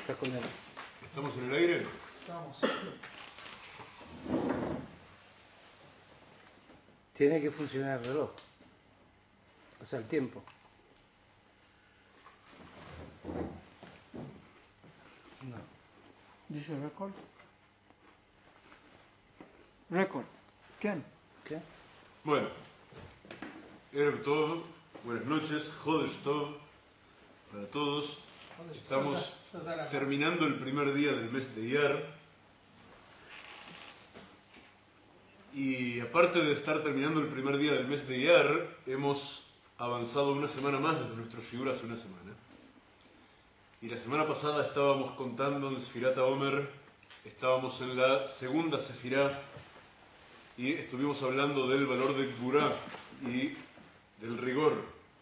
Está con él. ¿Estamos en el aire? Estamos. Tiene que funcionar el reloj. O sea, el tiempo. No. Dice record. Record. ¿Quién? ¿Qué? Bueno, Erev Tov, buenas noches, Jodesh Tov, para todos. Estamos terminando el primer día del mes de Iyar. Y aparte de estar terminando el primer día del mes de Iyar, hemos avanzado una semana más desde nuestro shiur hace una semana. Y la semana pasada estábamos contando en Sfirat HaOmer, estábamos en la segunda Sefirá, y estuvimos hablando del valor de Gvurá y del rigor,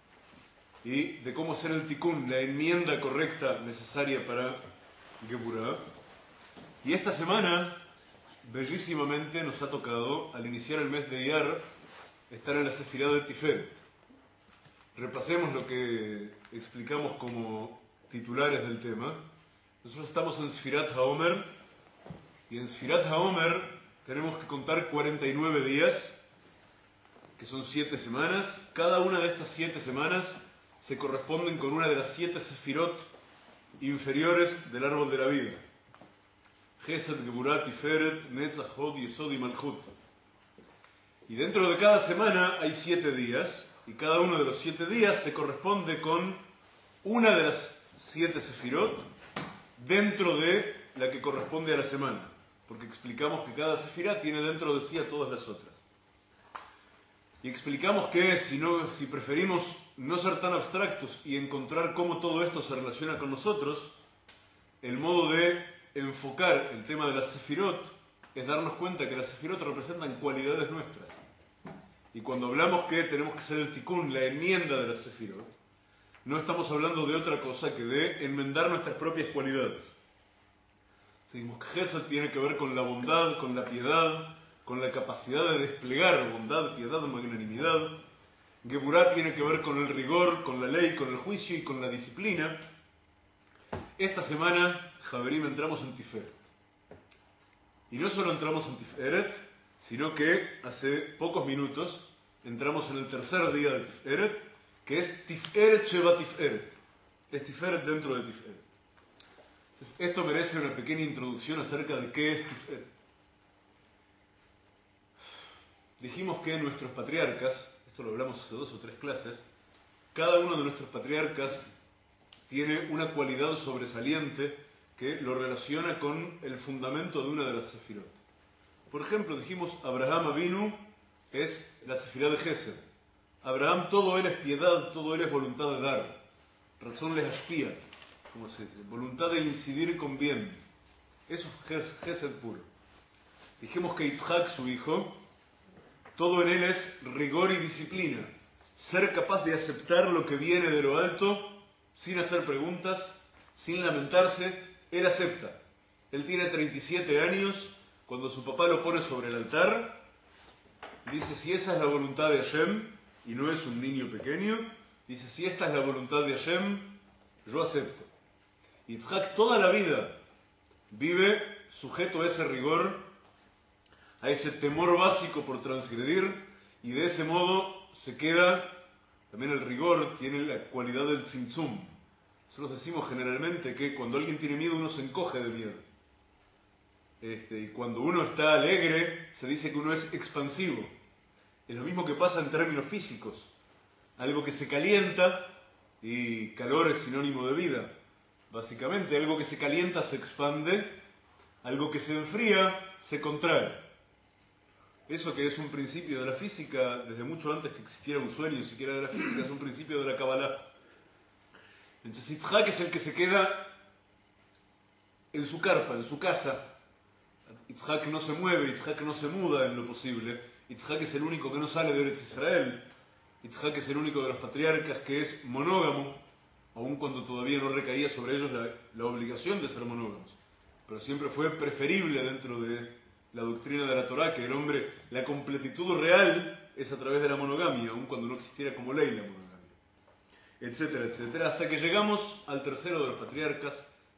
y de cómo hacer el tikkun, la enmienda correcta necesaria para Gvurá. Y esta semana, bellísimamente, nos ha tocado, al iniciar el mes de Iyar, estar en la Sefirá de Tiferet. Repasemos lo que explicamos como titulares del tema. Nosotros estamos en Sfirat HaOmer, y en Sfirat HaOmer tenemos que contar 49 días, que son 7 semanas. Cada una de estas 7 semanas se corresponden con una de las 7 sefirot inferiores del árbol de la vida. Gesed, Geburah, Tiferet, Netzach, Hod, Yesod y Malchut. Y dentro de cada semana hay 7 días, y cada uno de los 7 días se corresponde con una de las 7 sefirot dentro de la que corresponde a la semana. Porque explicamos que cada sefirá tiene dentro de sí a todas las otras. Y explicamos que si preferimos no ser tan abstractos y encontrar cómo todo esto se relaciona con nosotros, el modo de enfocar el tema de las sefirot es darnos cuenta que las sefirot representan cualidades nuestras. Y cuando hablamos que tenemos que hacer el tikkun, la enmienda de las sefirot, no estamos hablando de otra cosa que de enmendar nuestras propias cualidades. Seguimos que Gesed tiene que ver con la bondad, con la piedad, con la capacidad de desplegar bondad, piedad, magnanimidad. Geburah tiene que ver con el rigor, con la ley, con el juicio y con la disciplina. Esta semana, Javerim, entramos en Tiferet. Y no solo entramos en Tiferet, sino que hace pocos minutos entramos en el tercer día de Tiferet, que es Tiferet Sheba Tiferet. Es Tiferet dentro de Tiferet. Esto merece una pequeña introducción acerca de qué es Tiferet. Dijimos que nuestros patriarcas, esto lo hablamos hace 2 o 3 clases, cada uno de nuestros patriarcas tiene una cualidad sobresaliente que lo relaciona con el fundamento de una de las sefirot. Por ejemplo, dijimos Abraham Avinu es la sefirá de Gesed. Abraham, todo él es piedad, todo él es voluntad de dar. Razón les aspía. ¿Cómo se dice? Voluntad de incidir con bien. Eso es Gesed puro. Dijimos que Yitzhak, su hijo, todo en él es rigor y disciplina. Ser capaz de aceptar lo que viene de lo alto, sin hacer preguntas, sin lamentarse. Él acepta. Él tiene 37 años, cuando su papá lo pone sobre el altar, dice, si esa es la voluntad de Hashem, y no es un niño pequeño, dice, si esta es la voluntad de Hashem, yo acepto. Yitzhak toda la vida vive sujeto a ese rigor, a ese temor básico por transgredir, y de ese modo se queda, también el rigor tiene la cualidad del tzimtzum. Nosotros decimos generalmente que cuando alguien tiene miedo uno se encoge de miedo. Y cuando uno está alegre se dice que uno es expansivo. Es lo mismo que pasa en términos físicos. Algo que se calienta, y calor es sinónimo de vida. Básicamente, algo que se calienta se expande, algo que se enfría se contrae. Eso que es un principio de la física, desde mucho antes que existiera un sueño siquiera de la física, es un principio de la Kabbalah. Entonces Yitzhak es el que se queda en su carpa, en su casa. Yitzhak no se mueve, Yitzhak no se muda en lo posible. Yitzhak es el único que no sale de Eretz Israel. Yitzhak es el único de los patriarcas que es monógamo, aun cuando todavía no recaía sobre ellos la obligación de ser monógamos. Pero siempre fue preferible dentro de la doctrina de la Torá que el hombre, la completitud real es a través de la monogamia, aun cuando no existiera como ley la monogamia. Etcétera, etcétera, hasta que llegamos al tercero de los patriarcas,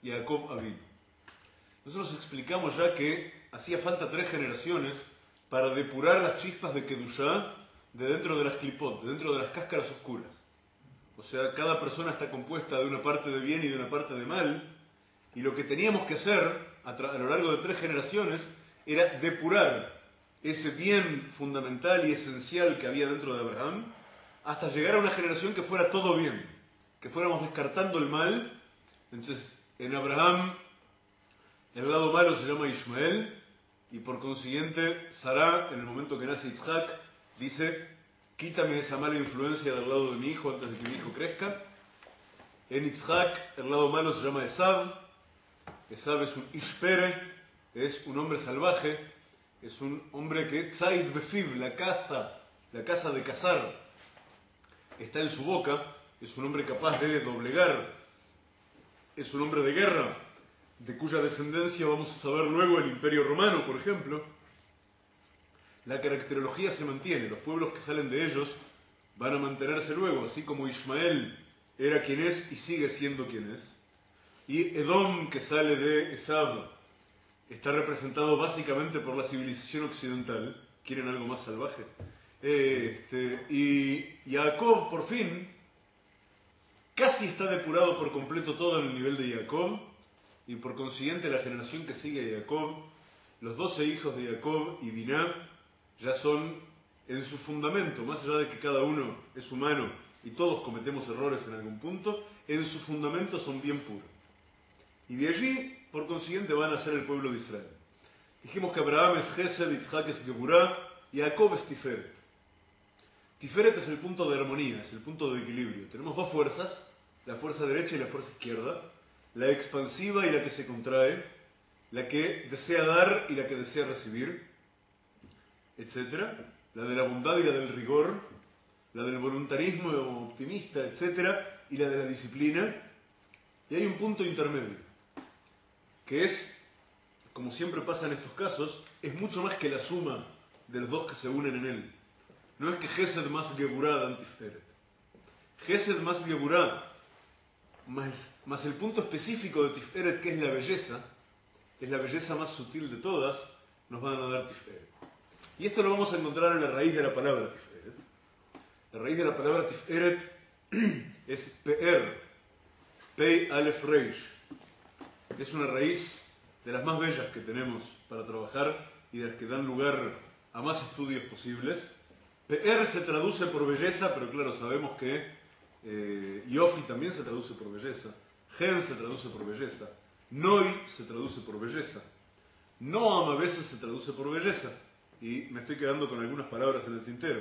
Jacob Avinu. Nosotros explicamos ya que hacía falta 3 generaciones para depurar las chispas de Kedushá de dentro de las klipot, de dentro de las cáscaras oscuras. O sea, cada persona está compuesta de una parte de bien y de una parte de mal, y lo que teníamos que hacer a lo largo de 3 generaciones era depurar ese bien fundamental y esencial que había dentro de Abraham, hasta llegar a una generación que fuera todo bien, que fuéramos descartando el mal. Entonces, en Abraham, el lado malo se llama Ishmael, y por consiguiente, Sará, en el momento que nace Yitzhak, dice: quítame esa mala influencia del lado de mi hijo antes de que mi hijo crezca. En Yitzhak, el lado malo se llama Esav. Esav es un Ishpere, es un hombre salvaje, es un hombre que Tzaid Befiv, la caza de cazar, está en su boca, es un hombre capaz de doblegar, es un hombre de guerra, de cuya descendencia vamos a saber luego el Imperio Romano, por ejemplo. La caracterología se mantiene, los pueblos que salen de ellos van a mantenerse luego, así como Ismael era quien es y sigue siendo quien es. Y Edom, que sale de Esav, está representado básicamente por la civilización occidental. ¿Quieren algo más salvaje? Y Jacob, por fin, casi está depurado por completo todo en el nivel de Jacob, y por consiguiente la generación que sigue a Jacob, los 12 hijos de Jacob y Biná, ya son en su fundamento, más allá de que cada uno es humano y todos cometemos errores en algún punto, en su fundamento son bien puros. Y de allí, por consiguiente, van a ser el pueblo de Israel. Dijimos que Abraham es Gesed, Yitzhak es Geburá, y Jacob es Tiferet. Tiferet es el punto de armonía, es el punto de equilibrio. Tenemos 2 fuerzas, la fuerza derecha y la fuerza izquierda, la expansiva y la que se contrae, la que desea dar y la que desea recibir, etc. La de la bondad y la del rigor, la del voluntarismo optimista, etc. Y la de la disciplina. Y hay un punto intermedio, que es, como siempre pasa en estos casos, es mucho más que la suma de los 2 que se unen en él. No es que Gesed más Geburá dan Tiferet. Gesed más Geburá, más el punto específico de Tiferet, que es la belleza más sutil de todas, nos van a dar Tiferet. Y esto lo vamos a encontrar en la raíz de la palabra Tiferet. La raíz de la palabra Tiferet es Pe'er, Pei Aleph Reish. Es una raíz de las más bellas que tenemos para trabajar y de las que dan lugar a más estudios posibles. Pe'er se traduce por belleza, pero claro, sabemos que Yofi también se traduce por belleza. Gen se traduce por belleza. Noi se traduce por belleza. Noam a veces se traduce por belleza. Y me estoy quedando con algunas palabras en el tintero.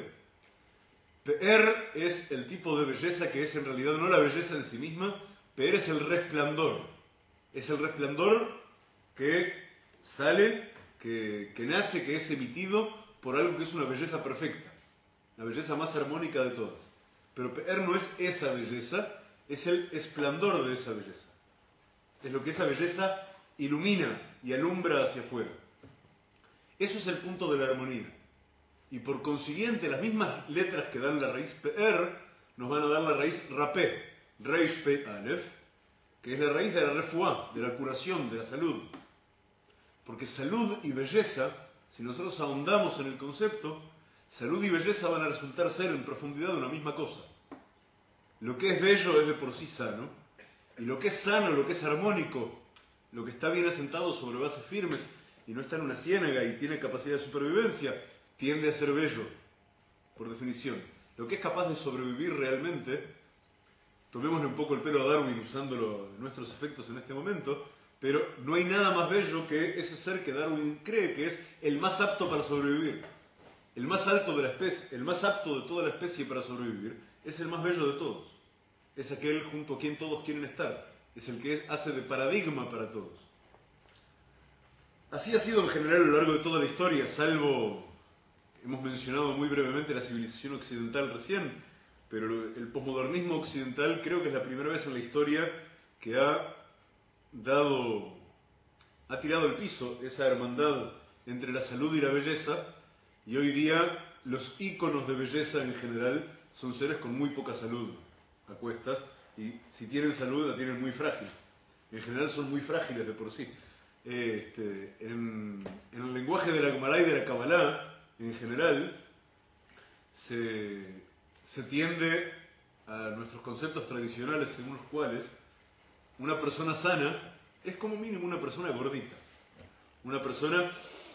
Pe'er es el tipo de belleza que es en realidad no la belleza en sí misma. Pe'er es el resplandor. Es el resplandor que sale, que nace, que es emitido por algo que es una belleza perfecta. La belleza más armónica de todas. Pero Pe'er no es esa belleza, es el esplendor de esa belleza. Es lo que esa belleza ilumina y alumbra hacia afuera. Eso es el punto de la armonía. Y por consiguiente, las mismas letras que dan la raíz Pe'er nos van a dar la raíz Rapé, Reish Pe Aleph, que es la raíz de la refuá, de la curación, de la salud. Porque salud y belleza, si nosotros ahondamos en el concepto, salud y belleza van a resultar ser en profundidad una misma cosa. Lo que es bello es de por sí sano, y lo que es sano, lo que es armónico, lo que está bien asentado sobre bases firmes y no está en una ciénaga y tiene capacidad de supervivencia, tiende a ser bello, por definición. Lo que es capaz de sobrevivir realmente, tomémosle un poco el pelo a Darwin usándolo en nuestros efectos en este momento, pero no hay nada más bello que ese ser que Darwin cree que es el más apto para sobrevivir. El más alto de la especie, el más apto de toda la especie para sobrevivir, es el más bello de todos. Es aquel junto a quien todos quieren estar. Es el que hace de paradigma para todos. Así ha sido en general a lo largo de toda la historia, salvo, hemos mencionado muy brevemente la civilización occidental recién, pero el posmodernismo occidental creo que es la primera vez en la historia que ha tirado al piso esa hermandad entre la salud y la belleza, y hoy día los íconos de belleza en general son seres con muy poca salud a cuestas, y si tienen salud la tienen muy frágil. en general son muy frágiles de por sí. En el lenguaje de la Gemara y de la Kabbalah, en general, se tiende a nuestros conceptos tradicionales según los cuales una persona sana es como mínimo una persona gordita. Una persona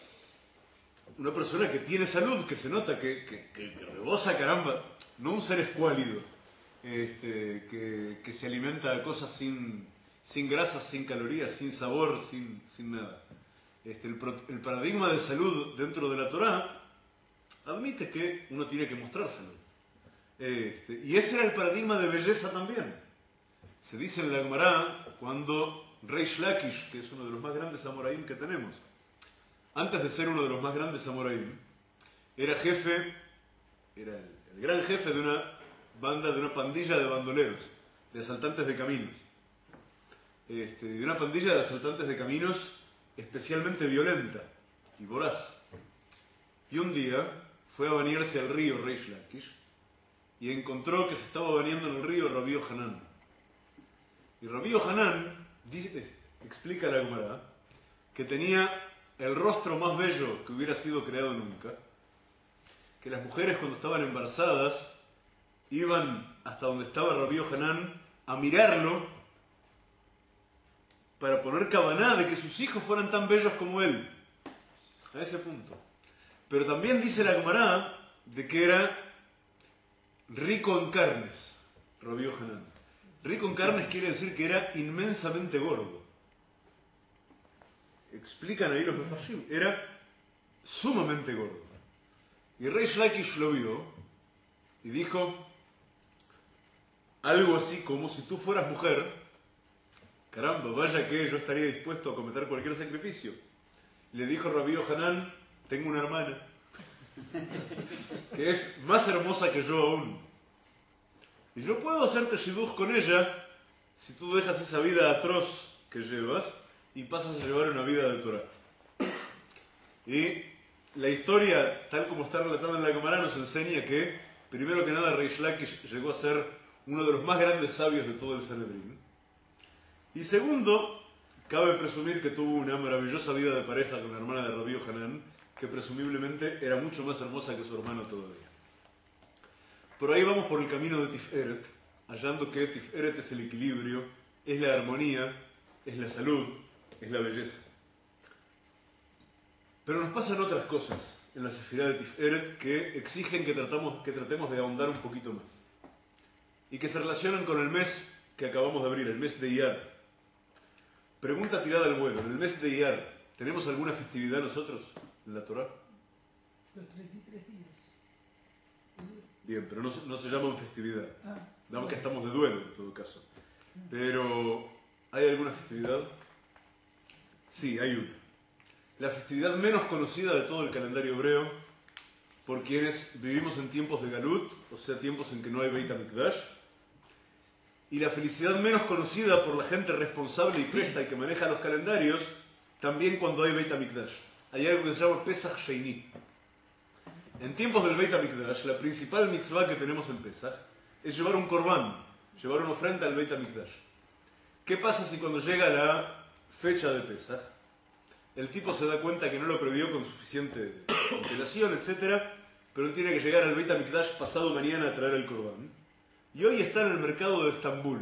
que tiene salud, que se nota, que rebosa, caramba. No un ser escuálido, que se alimenta de cosas sin grasas, sin calorías, sin sabor, sin nada. El paradigma de salud dentro de la Torá admite que uno tiene que mostrar salud. Y ese era el paradigma de belleza también. Se dice en la Gemara, cuando Reish Lakish, que es uno de los más grandes amoraim que tenemos, antes de ser uno de los más grandes amoraim, era el gran jefe de una banda, de una pandilla de bandoleros, de asaltantes de caminos. De una pandilla de asaltantes de caminos especialmente violenta y voraz. Y un día fue a bañarse al río Reish Lakish y encontró que se estaba bañando en el río Rabbi Yohanan. Y Rabbi Yohanan explica a la Gemara que tenía el rostro más bello que hubiera sido creado nunca, que las mujeres cuando estaban embarazadas iban hasta donde estaba Rabbi Yohanan a mirarlo para poner cabaná de que sus hijos fueran tan bellos como él. A ese punto. Pero también dice la Gemara de que era rico en carnes, Rabbi Yohanan. Rico en carnes quiere decir que era inmensamente gordo. Explican ahí los Mefarshim, era sumamente gordo. Y Reish Lakish lo vio y dijo algo así como: si tú fueras mujer, caramba, vaya que yo estaría dispuesto a cometer cualquier sacrificio. Le dijo Rabbi Yohanan: tengo una hermana que es más hermosa que yo aún, y yo puedo hacerte shidduch con ella si tú dejas esa vida atroz que llevas y pasas a llevar una vida de Torah. Y la historia, tal como está relatada en la Gemara, nos enseña que, primero que nada, Reish Lakish llegó a ser uno de los más grandes sabios de todo el Sanedrín. Y segundo, cabe presumir que tuvo una maravillosa vida de pareja con la hermana de Rabbi Yohanan, que presumiblemente era mucho más hermosa que su hermano todavía. Por ahí vamos por el camino de Tiferet, hallando que Tiferet es el equilibrio, es la armonía, es la salud, es la belleza. Pero nos pasan otras cosas en la sefirá de Tiferet que exigen que tratemos de ahondar un poquito más. Y que se relacionan con el mes que acabamos de abrir, el mes de Iyar. Pregunta tirada al vuelo: en el mes de Iyar, ¿tenemos alguna festividad nosotros en la Torá? Los 33 días. Bien, pero no se llaman festividad. Damos que estamos de duelo en todo caso. Pero, ¿hay alguna festividad? Sí, hay una. La festividad menos conocida de todo el calendario hebreo, por quienes vivimos en tiempos de Galut, o sea, tiempos en que no hay Beit HaMikdash, y la felicidad menos conocida por la gente responsable y presta y que maneja los calendarios, también cuando hay Beit HaMikdash. Hay algo que se llama Pesach Sheini. En tiempos del Beit HaMikdash, la principal mitzvah que tenemos en Pesach es llevar un corbán, llevar una ofrenda al Beit HaMikdash. ¿Qué pasa si cuando llega la fecha de Pesach, el tipo se da cuenta que no lo previó con suficiente antelación, etc., pero él tiene que llegar al Beit HaMikdash pasado mañana a traer el corbán, y hoy está en el mercado de Estambul?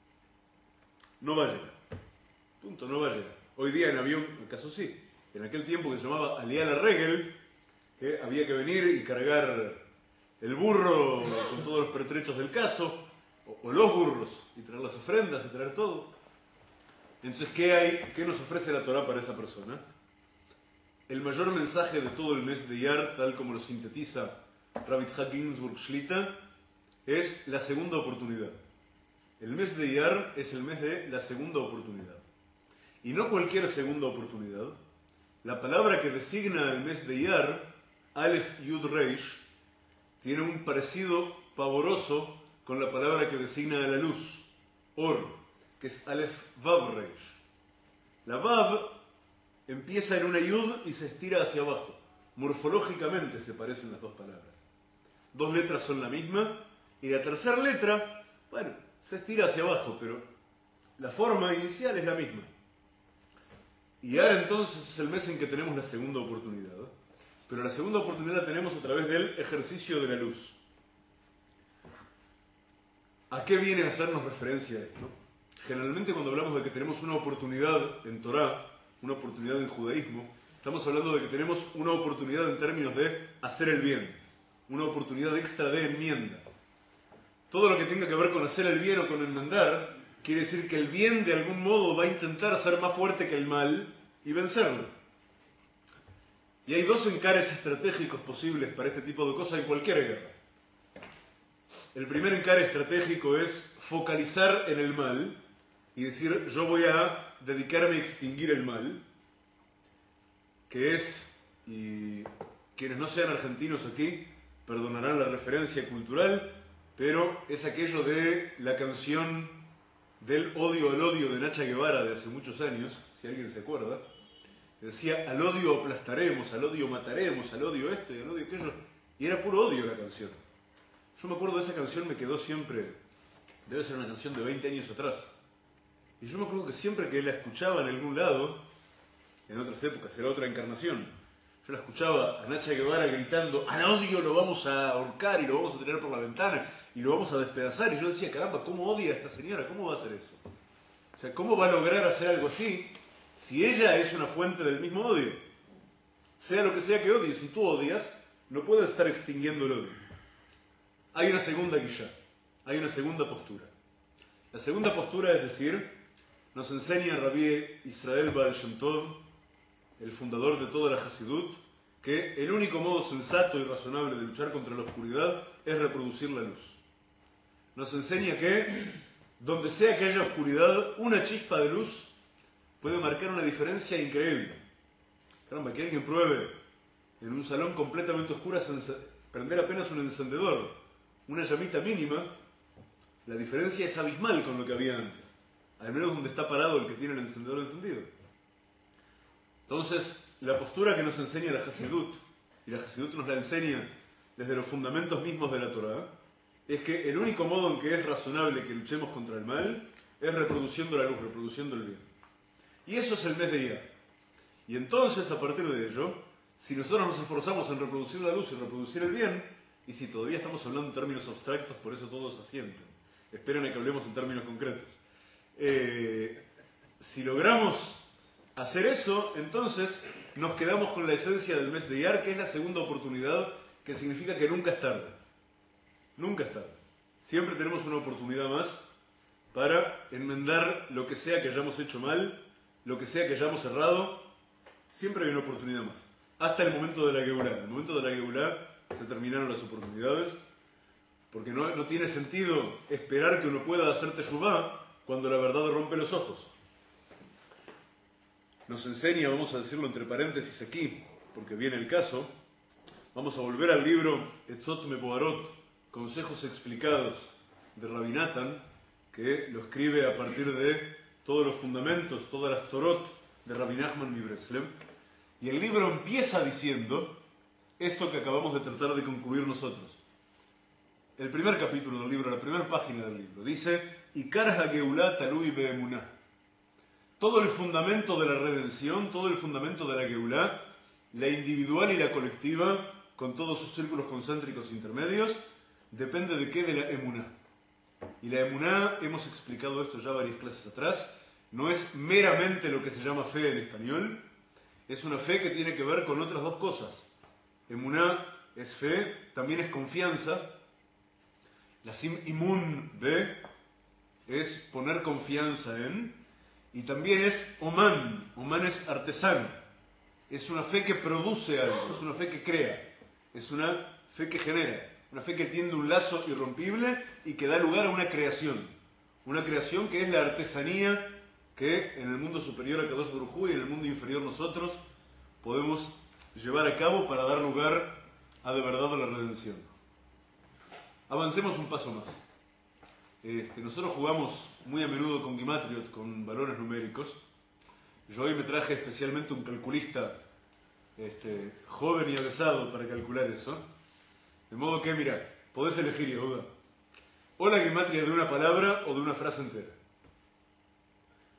No va a llegar. Punto, no va a llegar. Hoy día en avión, acaso sí. En aquel tiempo que se llamaba Aliyah la Regel, que había que venir y cargar el burro con todos los pertrechos del caso, o los burros, y traer las ofrendas y traer todo. Entonces, ¿qué nos ofrece la Torá para esa persona? El mayor mensaje de todo el mes de Iyar, tal como lo sintetiza Rabbi Yitzhak Ginsburg Shlita, es la segunda oportunidad. El mes de Iyar es el mes de la segunda oportunidad. Y no cualquier segunda oportunidad. La palabra que designa el mes de Iyar, Aleph Yud Reish, tiene un parecido pavoroso con la palabra que designa a la luz, Or, que es Aleph Vav Reish. La Vav empieza en una Yud y se estira hacia abajo. Morfológicamente se parecen las dos palabras. Dos letras son la misma y la tercera letra, bueno, se estira hacia abajo, pero la forma inicial es la misma. Y ahora entonces es el mes en que tenemos la segunda oportunidad. Pero la segunda oportunidad la tenemos a través del ejercicio de la luz. ¿A qué viene a hacernos referencia esto? Generalmente cuando hablamos de que tenemos una oportunidad en Torá, una oportunidad en judaísmo, estamos hablando de que tenemos una oportunidad en términos de hacer el bien, una oportunidad extra de enmienda. Todo lo que tenga que ver con hacer el bien o con enmendar, quiere decir que el bien de algún modo va a intentar ser más fuerte que el mal y vencerlo. Y hay dos encares estratégicos posibles para este tipo de cosas en cualquier guerra. El primer encare estratégico es focalizar en el mal y decir, yo voy a dedicarme a extinguir el mal, que es, y quienes no sean argentinos aquí perdonarán la referencia cultural, pero es aquello de la canción del odio al odio de Nacha Guevara de hace muchos años, si alguien se acuerda. Decía, al odio aplastaremos, al odio mataremos, al odio esto y al odio aquello. Y era puro odio la canción. Yo me acuerdo de esa canción, me quedó siempre, debe ser una canción de 20 años atrás. Y yo me acuerdo que siempre que la escuchaba en algún lado, en otras épocas, era otra encarnación, yo la escuchaba a Nacha Guevara gritando, al odio lo vamos a ahorcar y lo vamos a tirar por la ventana y lo vamos a despedazar. Y yo decía, caramba, ¿cómo odia a esta señora? ¿Cómo va a hacer eso? O sea, ¿cómo va a lograr hacer algo así si ella es una fuente del mismo odio? Sea lo que sea que odie, si tú odias, no puedes estar extinguiendo el odio. Hay una segunda guilla, hay una segunda postura. La segunda postura es decir, nos enseña Rabbi Israel Baal Shem Tov, el fundador de toda la Hasidut, que el único modo sensato y razonable de luchar contra la oscuridad es reproducir la luz. Nos enseña que, donde sea que haya oscuridad, una chispa de luz puede marcar una diferencia increíble. Caramba, que alguien pruebe en un salón completamente oscuro prender apenas un encendedor, una llamita mínima, la diferencia es abismal con lo que había antes. Al menos donde está parado el que tiene el encendedor encendido. Entonces, la postura que nos enseña la Hasidut, y la Hasidut nos la enseña desde los fundamentos mismos de la Torá, es que el único modo en que es razonable que luchemos contra el mal es reproduciendo la luz, reproduciendo el bien. Y eso es el mes de Iyar. Y entonces, a partir de ello, si nosotros nos esforzamos en reproducir la luz y reproducir el bien, y si todavía estamos hablando en términos abstractos, por eso todos asienten, esperen a que hablemos en términos concretos. Si logramos hacer eso, entonces nos quedamos con la esencia del mes de Iyar, que es la segunda oportunidad, que significa que nunca es tarde. Nunca es tarde. Siempre tenemos una oportunidad más para enmendar lo que sea que hayamos hecho mal, lo que sea que hayamos errado. Siempre hay una oportunidad más. Hasta el momento de la Geulá. En el momento de la Geulá se terminaron las oportunidades, porque no tiene sentido esperar que uno pueda hacer teshuvá cuando la verdad rompe los ojos. Nos enseña, vamos a decirlo entre paréntesis aquí, porque viene el caso, vamos a volver al libro Etzot Mepoharot, Consejos Explicados, de Rabbi Natan, que lo escribe a partir de todos los fundamentos, todas las Torot de Rabbi Nachman Mibreslev, y el libro empieza diciendo esto que acabamos de tratar de concluir nosotros. El primer capítulo del libro, la primera página del libro, dice Ikar HaGeulá Talui Be'emuná. Todo el fundamento de la redención, todo el fundamento de la Geulá, la individual y la colectiva, con todos sus círculos concéntricos intermedios, depende de qué, de la emuná. Y la emuná, hemos explicado esto ya varias clases atrás, no es meramente lo que se llama fe en español, es una fe que tiene que ver con otras dos cosas. Emuná es fe, también es confianza. La sim imun be es poner confianza en, y también es oman. Oman es artesano. Es una fe que produce algo, es una fe que crea, es una fe que genera, una fe que tiende un lazo irrompible y que da lugar a una creación. Una creación que es la artesanía que en el mundo superior a Kadosh Baruj Hu y en el mundo inferior nosotros podemos llevar a cabo para dar lugar a de verdad la redención. Avancemos un paso más. Nosotros jugamos muy a menudo con Gimatriot, con valores numéricos. Yo hoy me traje especialmente un calculista joven y avesado para calcular eso. De modo que, mira, podés elegir, Yehuda, o la gematria de una palabra o de una frase entera.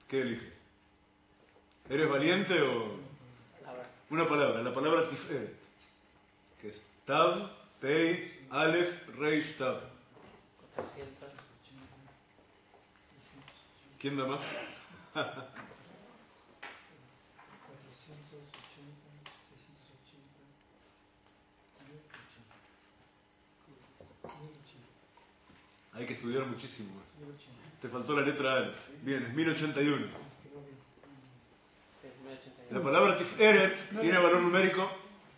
¿Qué eliges? ¿Eres valiente o...? A ver, Una palabra, la palabra Tiferet, que es Tav, Pei, Aleph, Reish, Tav. 300. ¿Quién da más? 480, 680, Hay que estudiar muchísimo más. 1080. Te faltó la letra Aleph. Bien, es 1081. Sí, 1081. La palabra Tiferet tiene valor numérico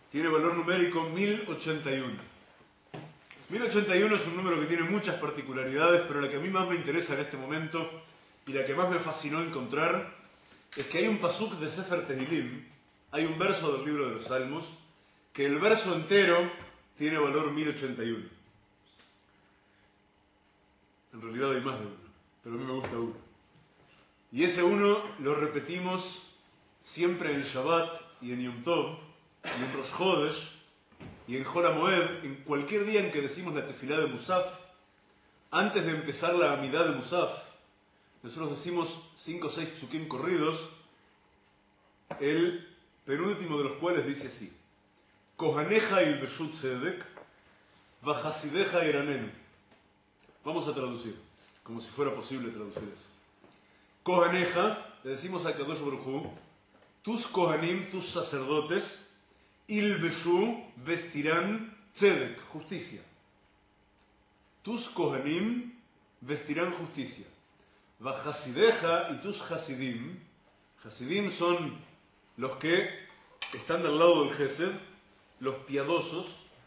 1081. 1081 es un número que tiene muchas particularidades, pero la que a mí más me interesa en este momento y la que más me fascinó encontrar es que hay un pasuk de Sefer Tehilim, hay un verso del libro de los Salmos, que el verso entero tiene valor 1081. En realidad hay más de uno, pero a mí me gusta uno. Y ese uno lo repetimos siempre en Shabbat y en Yom Tov y en Rosh Chodesh y en Hol HaMoed, en cualquier día en que decimos la tefilá de Musaf. Antes de empezar la amidad de Musaf, nosotros decimos 5 o 6 psukim corridos, el penúltimo de los cuales dice así: Kohaneja il Beshut Tzedek, Vajasideja iranenu. Vamos a traducir, como si fuera posible traducir eso. Kohaneja, le decimos a Kadosh Baruj Hu, tus Kohanim, tus sacerdotes, Ilbeshu, vestirán Tzedek, justicia. Tus Kohanim vestirán justicia. Vajasideja y tus Hasidim. Hasidim son los que están del lado del Gesed, los piadosos,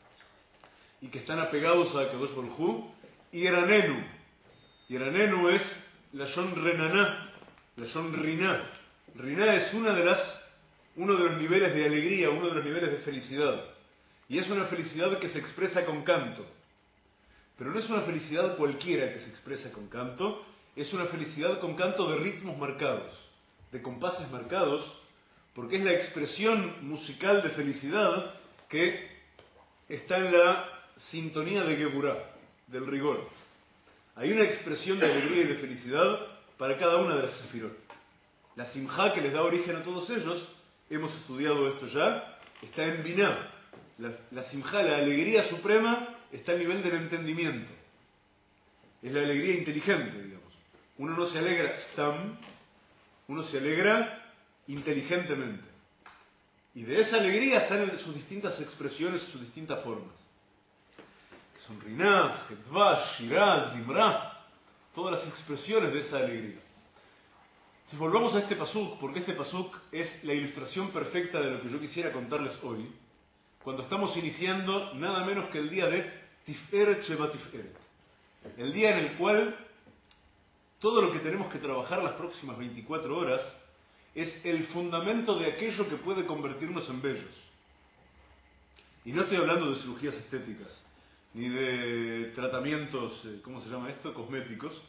y que están apegados a Kadosh Baruj Hu. Y Eranenu. Y Eranenu es la Shon Renaná, la Shon Riná. Riná es uno de los niveles de alegría, uno de los niveles de felicidad. Y es una felicidad que se expresa con canto. Pero no es una felicidad cualquiera que se expresa con canto, es una felicidad con canto de ritmos marcados, de compases marcados, porque es la expresión musical de felicidad que está en la sintonía de Geburá, del rigor. Hay una expresión de alegría y de felicidad para cada una de las sefirot. La simjá que les da origen a todos ellos, hemos estudiado esto ya, está en Biná. La simjá, la alegría suprema, está al nivel del entendimiento. Es la alegría inteligente, digamos. Uno no se alegra stam, uno se alegra inteligentemente. Y de esa alegría salen sus distintas expresiones, sus distintas formas. Que son Riná, Hetva, Shirá, Zimra, todas las expresiones de esa alegría. Si volvamos a este pasuk, porque este pasuk es la ilustración perfecta de lo que yo quisiera contarles hoy, cuando estamos iniciando nada menos que el día de Tiferet Sheba Tiferet, el día en el cual todo lo que tenemos que trabajar las próximas 24 horas es el fundamento de aquello que puede convertirnos en bellos. Y no estoy hablando de cirugías estéticas, ni de tratamientos, ¿cómo se llama esto? Cosméticos.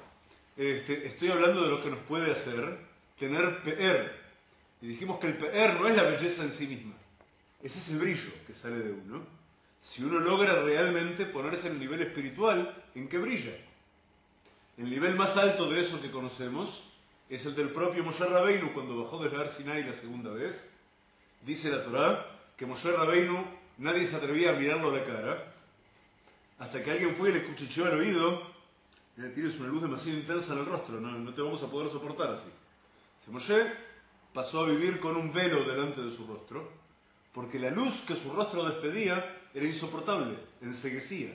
Estoy hablando de lo que nos puede hacer tener pe'er. Y dijimos que el pe'er no es la belleza en sí misma, es ese brillo que sale de uno. Si uno logra realmente ponerse en el nivel espiritual en que brilla. El nivel más alto de eso que conocemos es el del propio Moshe Rabbeinu cuando bajó desde Har Sinai la segunda vez. Dice la Torá que Moshe Rabbeinu nadie se atrevía a mirarlo a la cara hasta que alguien fue y le cuchicheó al oído: tienes una luz demasiado intensa en el rostro, no te vamos a poder soportar así. Moshe pasó a vivir con un velo delante de su rostro, porque la luz que su rostro despedía era insoportable, enceguecía.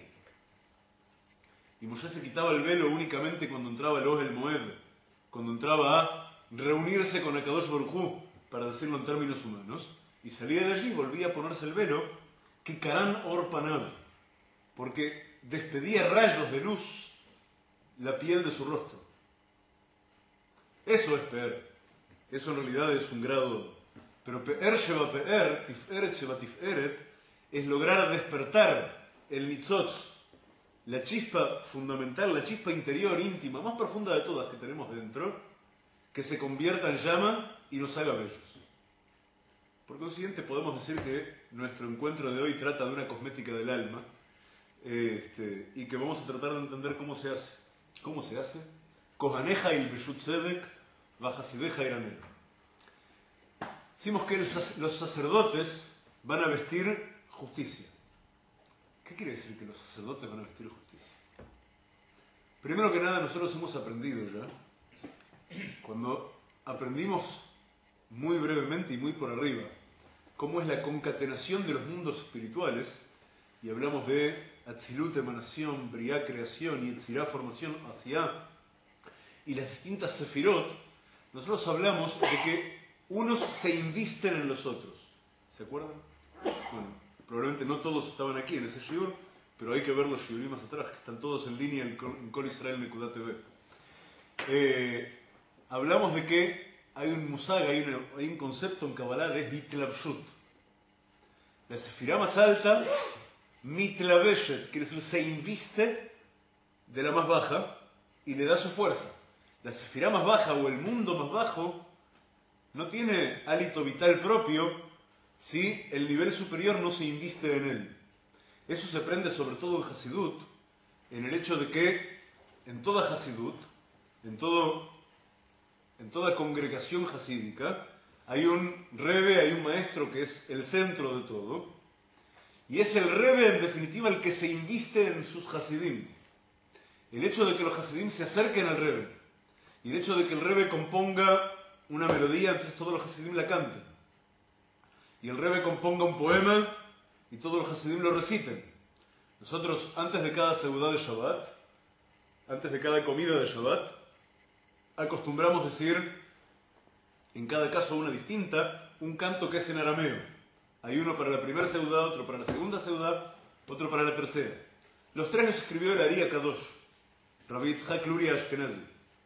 Y Moshe se quitaba el velo únicamente cuando entraba el Ohel Moed, cuando entraba a reunirse con Akadosh Baruj Hu, para decirlo en términos humanos, y salía de allí y volvía a ponerse el velo, que Karan Or Panav, porque despedía rayos de luz la piel de su rostro. Eso es Pe'er. Eso en realidad es un grado. Pero Pe'er Sheba Pe'er, Tiferet Sheba Tiferet, es lograr despertar el nitzot, la chispa fundamental, la chispa interior, íntima, más profunda de todas que tenemos dentro, que se convierta en llama y nos haga bellos. Por consiguiente, podemos decir que nuestro encuentro de hoy trata de una cosmética del alma, y que vamos a tratar de entender cómo se hace. ¿Cómo se hace? Kohaneja il Beshut Tzedek, Vajasideja Iranel. Decimos que los sacerdotes van a vestir justicia. ¿Qué quiere decir que los sacerdotes van a vestir justicia? Primero que nada, nosotros hemos aprendido ya, cuando aprendimos muy brevemente y muy por arriba, cómo es la concatenación de los mundos espirituales, y hablamos de Atzilut, emanación, Briá, creación, y Yetzirá, formación, Asiá, y las distintas Sefirot, nosotros hablamos de que unos se invisten en los otros. ¿Se acuerdan? Bueno, probablemente no todos estaban aquí en ese shiur, pero hay que ver los shiurim más atrás, que están todos en línea en Kol Israel Nekudat TV. Hablamos de que hay un musag, hay un concepto en Kabbalah de Hitlavshut. La sefirá más alta, Mitlaveshet, quiere decir se inviste de la más baja y le da su fuerza. La sefirá más baja o el mundo más bajo no tiene hálito vital propio si el nivel superior no se inviste en él. Eso se aprende sobre todo en Hasidut, en el hecho de que en toda Hasidut, en toda congregación hasídica, hay un rebe, hay un maestro que es el centro de todo, y es el rebe en definitiva el que se inviste en sus hasidim. El hecho de que los hasidim se acerquen al rebe, y el hecho de que el rebe componga una melodía, entonces todos los hasidim la canten, y el rebe componga un poema, y todos los hasidim lo reciten. Nosotros, antes de cada seudá de Shabbat, antes de cada comida de Shabbat, acostumbramos decir, en cada caso una distinta, un canto que es en arameo. Hay uno para la primera seudá, otro para la segunda seudá, otro para la tercera. Los tres los escribió el Ari Kadosh, Rabbi Yitzhak Luria Ashkenazi.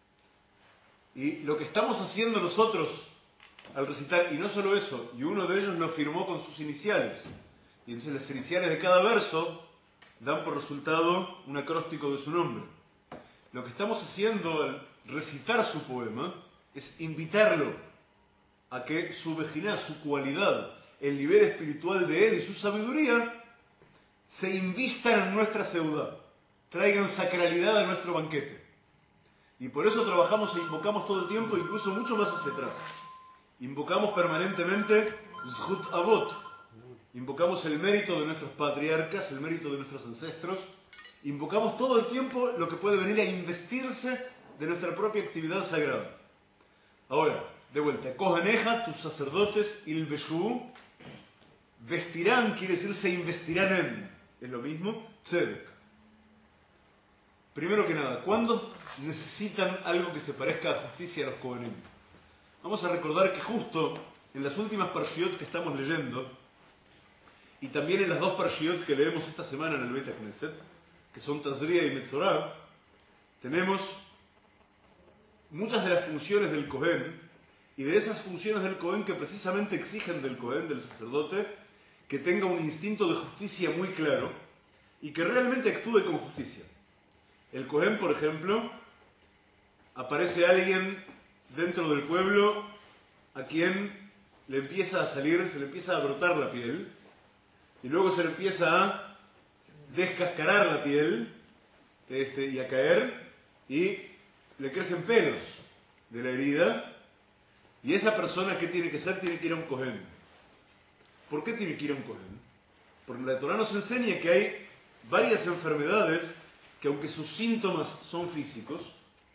Y lo que estamos haciendo nosotros al recitar, y no solo eso, y uno de ellos lo firmó con sus iniciales. Y entonces las iniciales de cada verso dan por resultado un acróstico de su nombre. Lo que estamos haciendo al recitar su poema es invitarlo a que su vejiná, su cualidad, el nivel espiritual de él y su sabiduría se invistan en nuestra seudá, traigan sacralidad a nuestro banquete. Y por eso trabajamos e invocamos todo el tiempo, incluso mucho más hacia atrás. Invocamos permanentemente Zhut Avot, invocamos el mérito de nuestros patriarcas, el mérito de nuestros ancestros, invocamos todo el tiempo lo que puede venir a investirse de nuestra propia actividad sagrada. Ahora, de vuelta, Kohaneja, tus sacerdotes, Ilbeshu, vestirán, quiere decir se investirán en, es lo mismo, Tzedek. Primero que nada, ¿cuándo necesitan algo que se parezca a justicia a los Kohanim? Vamos a recordar que justo en las últimas parshiot que estamos leyendo, y también en las dos parshiot que leemos esta semana en el Beit HaKnesset, que son Tazria y Metzorah, tenemos muchas de las funciones del Kohen, y de esas funciones del Kohen que precisamente exigen del Kohen, del sacerdote, que tenga un instinto de justicia muy claro, y que realmente actúe con justicia. El Kohen, por ejemplo, aparece alguien dentro del pueblo a quien le empieza a salir, se le empieza a brotar la piel, y luego se le empieza a descascarar la piel y a caer, y le crecen pelos de la herida, y esa persona, ¿qué tiene que hacer? Tiene que ir a un Kohen. ¿Por qué tiene que ir a un Kohen? Porque la Torah nos enseña que hay varias enfermedades que, aunque sus síntomas son físicos,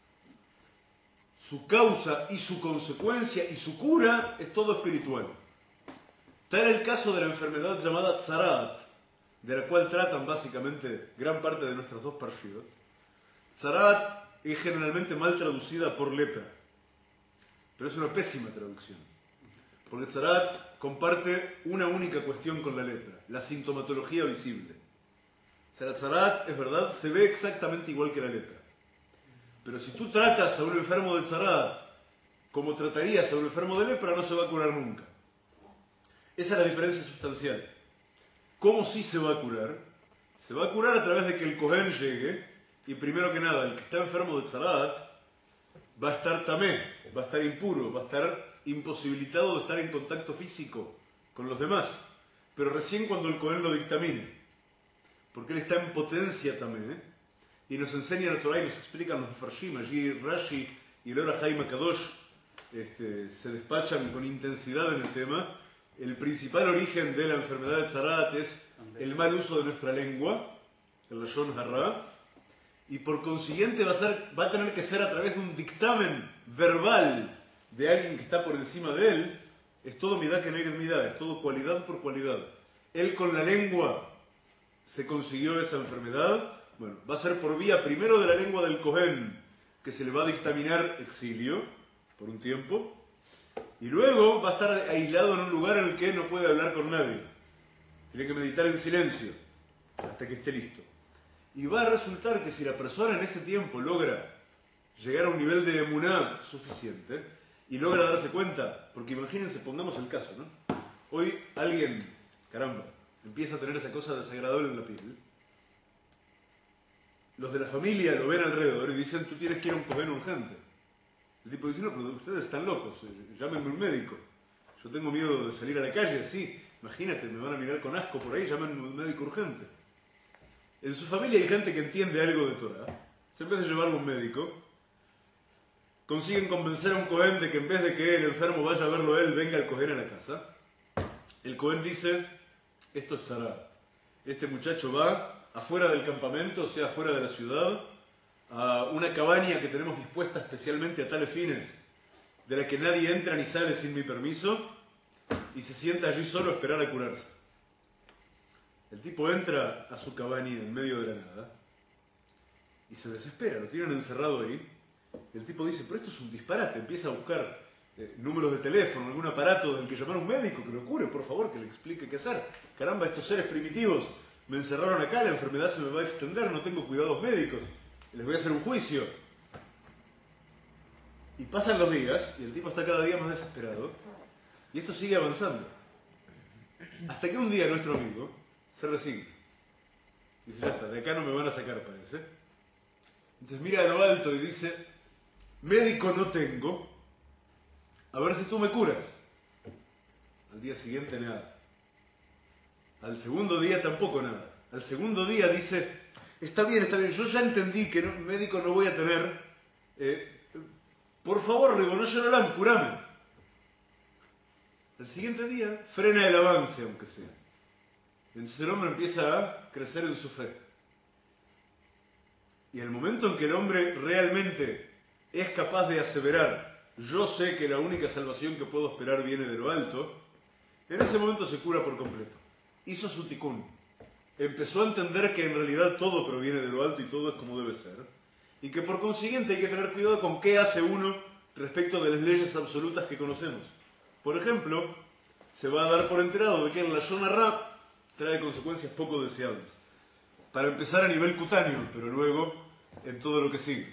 su causa y su consecuencia y su cura es todo espiritual. Tal el caso de la enfermedad llamada Tzarat, de la cual tratan básicamente gran parte de nuestras dos parshiot. Tzarat es generalmente mal traducida por lepra, pero es una pésima traducción, porque Tzarat comparte una única cuestión con la lepra, la sintomatología visible. O sea, la Tzarat, es verdad, se ve exactamente igual que la lepra, pero si tú tratas a un enfermo de Tzarat como tratarías a un enfermo de lepra, no se va a curar nunca. Esa es la diferencia sustancial. ¿Cómo sí se va a curar? Se va a curar a través de que el Kohen llegue, y primero que nada, el que está enfermo de Tzarat va a estar tamé, va a estar impuro, va a estar imposibilitado de estar en contacto físico con los demás, pero recién cuando el Kohen lo dictamine, porque él está en potencia tamé, y nos enseña la Torah y nos explican los Mefarshim, allí Rashi y el Or HaChaim HaKadosh se despachan con intensidad en el tema. El principal origen de la enfermedad de Tzarat es el mal uso de nuestra lengua, el Lashon Hara, y por consiguiente va a tener que ser a través de un dictamen verbal de alguien que está por encima de él. Es todo midá que neged midá, es todo cualidad por cualidad. Él con la lengua se consiguió esa enfermedad. Bueno, va a ser por vía primero de la lengua del Cohen, que se le va a dictaminar exilio por un tiempo, y luego va a estar aislado en un lugar en el que no puede hablar con nadie. Tiene que meditar en silencio hasta que esté listo. Y va a resultar que si la persona en ese tiempo logra llegar a un nivel de emuná suficiente y logra darse cuenta, porque imagínense, pongamos el caso, ¿no? Hoy alguien, caramba, empieza a tener esa cosa desagradable en la piel. Los de la familia lo ven alrededor y dicen, tú tienes que ir a un Cohen urgente. El tipo dice, no, pero ustedes están locos, llámenme un médico. Yo tengo miedo de salir a la calle, sí, imagínate, me van a mirar con asco por ahí, llámenme un médico urgente. En su familia hay gente que entiende algo de Torah. En vez de llevarlo a un médico, consiguen convencer a un Cohen de que en vez de que el enfermo vaya a verlo él, venga el Cohen a la casa. El Cohen dice, esto es tzara. Este muchacho va afuera del campamento, o sea, afuera de la ciudad, a una cabaña que tenemos dispuesta especialmente a tales fines, de la que nadie entra ni sale sin mi permiso, y se sienta allí solo a esperar a curarse. El tipo entra a su cabaña en medio de la nada y se desespera, lo tienen encerrado ahí. El tipo dice, pero esto es un disparate, empieza a buscar números de teléfono, algún aparato del que llamar a un médico que lo cure, por favor, que le explique qué hacer. Caramba, estos seres primitivos me encerraron acá, la enfermedad se me va a extender, no tengo cuidados médicos, les voy a hacer un juicio. Y pasan los días y el tipo está cada día más desesperado y esto sigue avanzando. Hasta que un día nuestro amigo se resigna. Dice, ya está, de acá no me van a sacar, parece. Entonces mira a lo alto y dice, médico no tengo, a ver si tú me curas. Al día siguiente nada. Al segundo día tampoco nada. Al segundo día dice, está bien, yo ya entendí que médico no voy a tener. Por favor, Ribono Shel Olam, curame. Al siguiente día frena el avance, aunque sea. Entonces el hombre empieza a crecer en su fe. Y el momento en que el hombre realmente es capaz de aseverar, yo sé que la única salvación que puedo esperar viene de lo alto, en ese momento se cura por completo. Hizo su tikkun. Empezó a entender que en realidad todo proviene de lo alto y todo es como debe ser. Y que por consiguiente hay que tener cuidado con qué hace uno respecto de las leyes absolutas que conocemos. Por ejemplo, se va a dar por enterado de que el Lashon Hara trae consecuencias poco deseables. Para empezar a nivel cutáneo, pero luego en todo lo que sigue.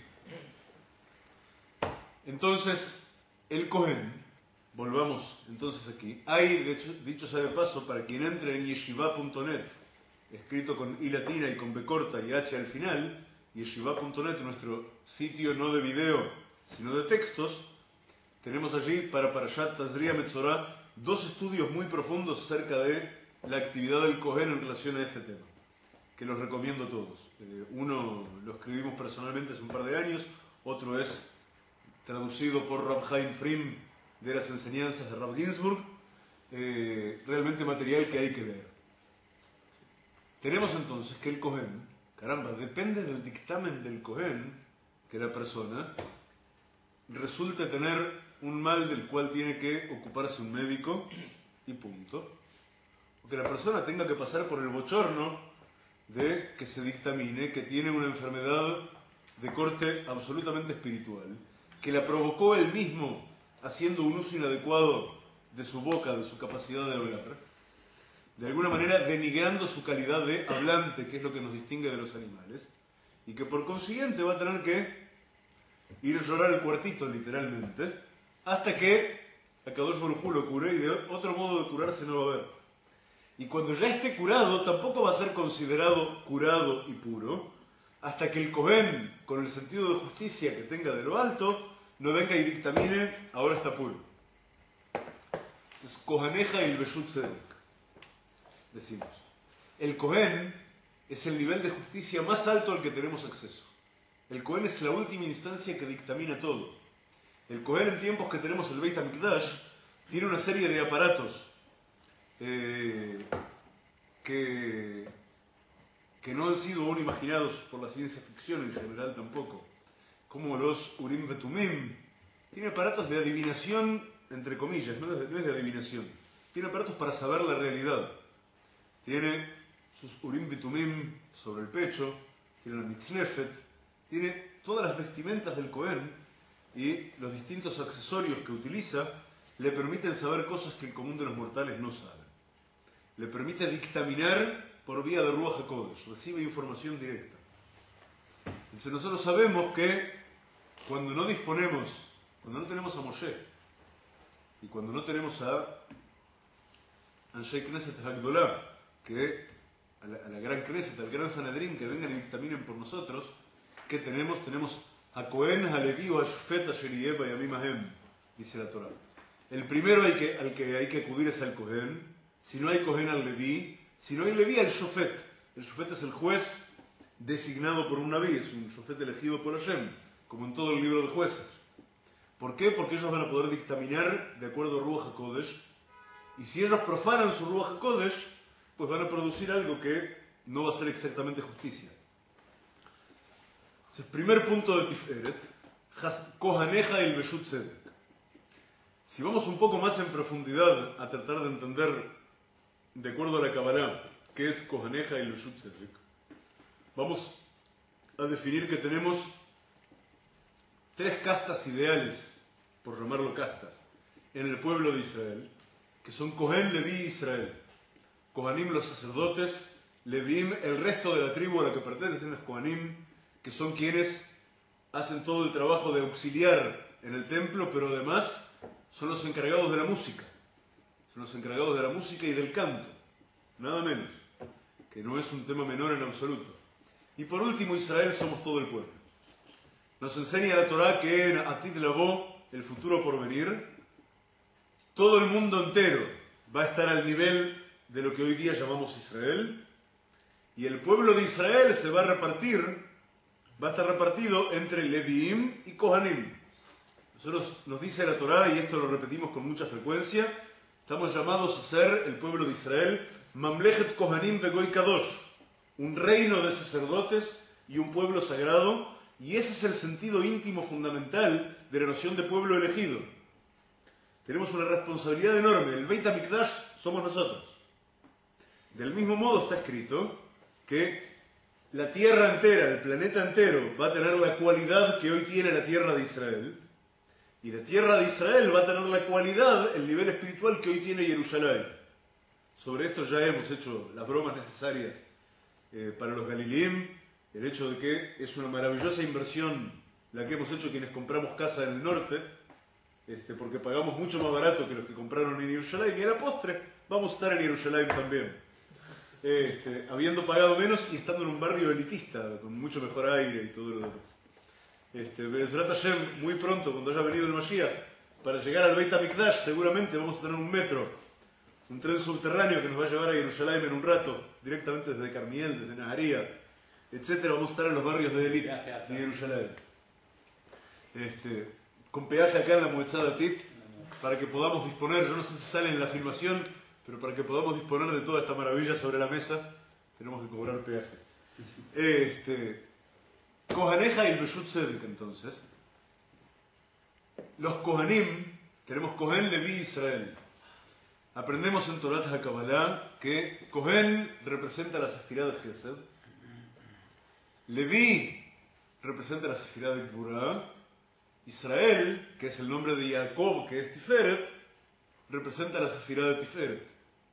Entonces, el Cohen, volvamos entonces aquí. Hay, de hecho, dicho sea de paso, para quien entre en yeshiva.net, escrito con I latina y con B corta y H al final, yeshiva.net, nuestro sitio no de video, sino de textos, tenemos allí para Parashat Tazria Metzorah 2 estudios muy profundos acerca de la actividad del Cohen en relación a este tema, que los recomiendo a todos. Uno lo escribimos personalmente hace un par de años, otro es traducido por Rab Chaim Frim de las enseñanzas de Rab Ginsburg, realmente material que hay que leer. Tenemos entonces que el Cohen, caramba, depende del dictamen del Cohen que la persona resulte tener un mal del cual tiene que ocuparse un médico y punto. O que la persona tenga que pasar por el bochorno de que se dictamine que tiene una enfermedad de corte absolutamente espiritual, que la provocó él mismo haciendo un uso inadecuado de su boca, de su capacidad de hablar, de alguna manera denigrando su calidad de hablante, que es lo que nos distingue de los animales, y que por consiguiente va a tener que ir a llorar el cuartito, literalmente, hasta que Akadosh Baruj Hu lo cure, y de otro modo de curarse no va a haber. Y cuando ya esté curado, tampoco va a ser considerado curado y puro, hasta que el Cohen, con el sentido de justicia que tenga de lo alto, no venga y dictamine, ahora está puro. Entonces, Kohaneja y el Beshut Tzedek, decimos. El Cohen es el nivel de justicia más alto al que tenemos acceso. El Cohen es la última instancia que dictamina todo. El Cohen en tiempos que tenemos el Beit HaMikdash tiene una serie de aparatos que no han sido aún imaginados por la ciencia ficción en general tampoco, como los Urim Vetumim. Tiene aparatos de adivinación, entre comillas, no es de adivinación. Tiene aparatos para saber la realidad. Tiene sus Urim Vetumim sobre el pecho, tiene la Mitznefet, tiene todas las vestimentas del Cohen y los distintos accesorios que utiliza le permiten saber cosas que el común de los mortales no sabe. Le permite dictaminar por vía de Ruach HaKodesh, recibe información directa. Entonces nosotros sabemos que cuando no tenemos a Moshe y cuando no tenemos a Anshei Knesset HaGdolá, que a la gran Knesset, al gran Sanedrín, que vengan y dictaminen por nosotros, ¿qué tenemos? Tenemos a Cohen, a Leví o a Shofet, a Sherieh, y a Mimahem, dice la Torah. El primero al que hay que acudir es al Cohen. Si no hay Cohen, al Leví. Si no hay Leví, al Shofet. El Shofet es el juez designado por un Naví, es un Shofet elegido por Hashem, como en todo el libro de jueces. ¿Por qué? Porque ellos van a poder dictaminar de acuerdo a Ruach HaKodesh. Y si ellos profanan su Ruach HaKodesh, pues van a producir algo que no va a ser exactamente justicia. Ese es el primer punto de Tiferet, Kohaneja y el Beshut Tzedek. Si vamos un poco más en profundidad a tratar de entender, de acuerdo a la Kabbalah, qué es Kohaneja y el Beshut Tzedek, vamos a definir que tenemos tres castas ideales, por llamarlo castas, en el pueblo de Israel, que son Cohen, Leví y Israel. Kohanim, los sacerdotes, Levíim, el resto de la tribu a la que pertenecen los Kohanim, que son quienes hacen todo el trabajo de auxiliar en el templo, pero además son los encargados de la música. Son los encargados de la música y del canto, nada menos, que no es un tema menor en absoluto. Y por último, Israel, somos todo el pueblo. Nos enseña la Torah que en Atid Labo, el futuro por venir, todo el mundo entero va a estar al nivel de lo que hoy día llamamos Israel, y el pueblo de Israel se va a estar repartido entre Leviim y Kohanim. Nosotros nos dice la Torah, y esto lo repetimos con mucha frecuencia, estamos llamados a ser el pueblo de Israel, Mamlechet Kohanim Begoy Kadosh, un reino de sacerdotes y un pueblo sagrado, y ese es el sentido íntimo fundamental de la noción de pueblo elegido. Tenemos una responsabilidad enorme, el Beit HaMikdash somos nosotros. Del mismo modo está escrito que la tierra entera, el planeta entero, va a tener la cualidad que hoy tiene la tierra de Israel, y de tierra de Israel va a tener la cualidad, el nivel espiritual que hoy tiene Jerusalén. Sobre esto ya hemos hecho las bromas necesarias para los Galilim, el hecho de que es una maravillosa inversión la que hemos hecho quienes compramos casa en el norte, porque pagamos mucho más barato que los que compraron en Jerusalén, y a la postre vamos a estar en Jerusalén también. Habiendo pagado menos y estando en un barrio elitista, con mucho mejor aire y todo lo demás. Be'ezrat Hashem, muy pronto, cuando haya venido el Mashiach, para llegar al Beit HaMikdash, seguramente vamos a tener un metro, un tren subterráneo que nos va a llevar a Jerusalén en un rato, directamente desde Carmiel, desde Naharía, etc. Vamos a estar en los barrios de élite de Jerusalén. Con peaje acá en la Moetzá Datit, para que podamos disponer, yo no sé si sale en la filmación, pero para que podamos disponer de toda esta maravilla sobre la mesa, tenemos que cobrar peaje. Kohaneja y el Beshut Tzedek, entonces. Los Kohanim, tenemos Cohen, Leví y Israel. Aprendemos en Torat HaKabbalah que Cohen representa la Sefirá de Gesed, Leví representa la Sefirá de Gvurá, Israel, que es el nombre de Jacob, que es Tiferet, representa la Sefirá de Tiferet.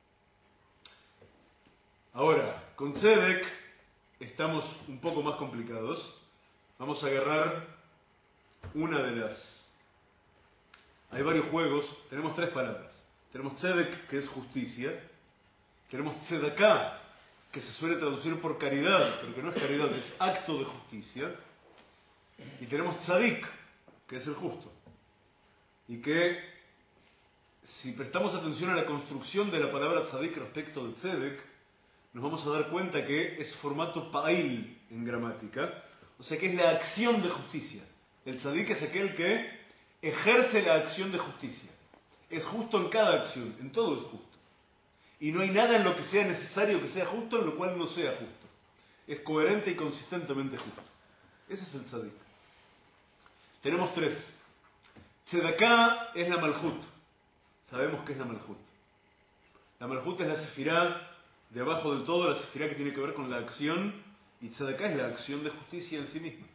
Ahora, con Tzedek estamos un poco más complicados. Vamos a agarrar una de las... Hay varios juegos, tenemos tres palabras. Tenemos Tzedek, que es justicia. Tenemos Tzedaká, que se suele traducir por caridad, pero que no es caridad, es acto de justicia. Y tenemos Tzadik, que es el justo. Y que, si prestamos atención a la construcción de la palabra Tzadik respecto de Tzedek, nos vamos a dar cuenta que es formato Pa'il en gramática, o sea que es la acción de justicia. El Tzadik es aquel que ejerce la acción de justicia. Es justo en cada acción, en todo es justo. Y no hay nada en lo que sea necesario que sea justo, en lo cual no sea justo. Es coherente y consistentemente justo. Ese es el tzadik. Tenemos tres. Tzedaká es la malhut. Sabemos qué es la malhut. La malhut es la sefirá de abajo del todo, la sefirá que tiene que ver con la acción, y tzedaká es la acción de justicia en sí misma.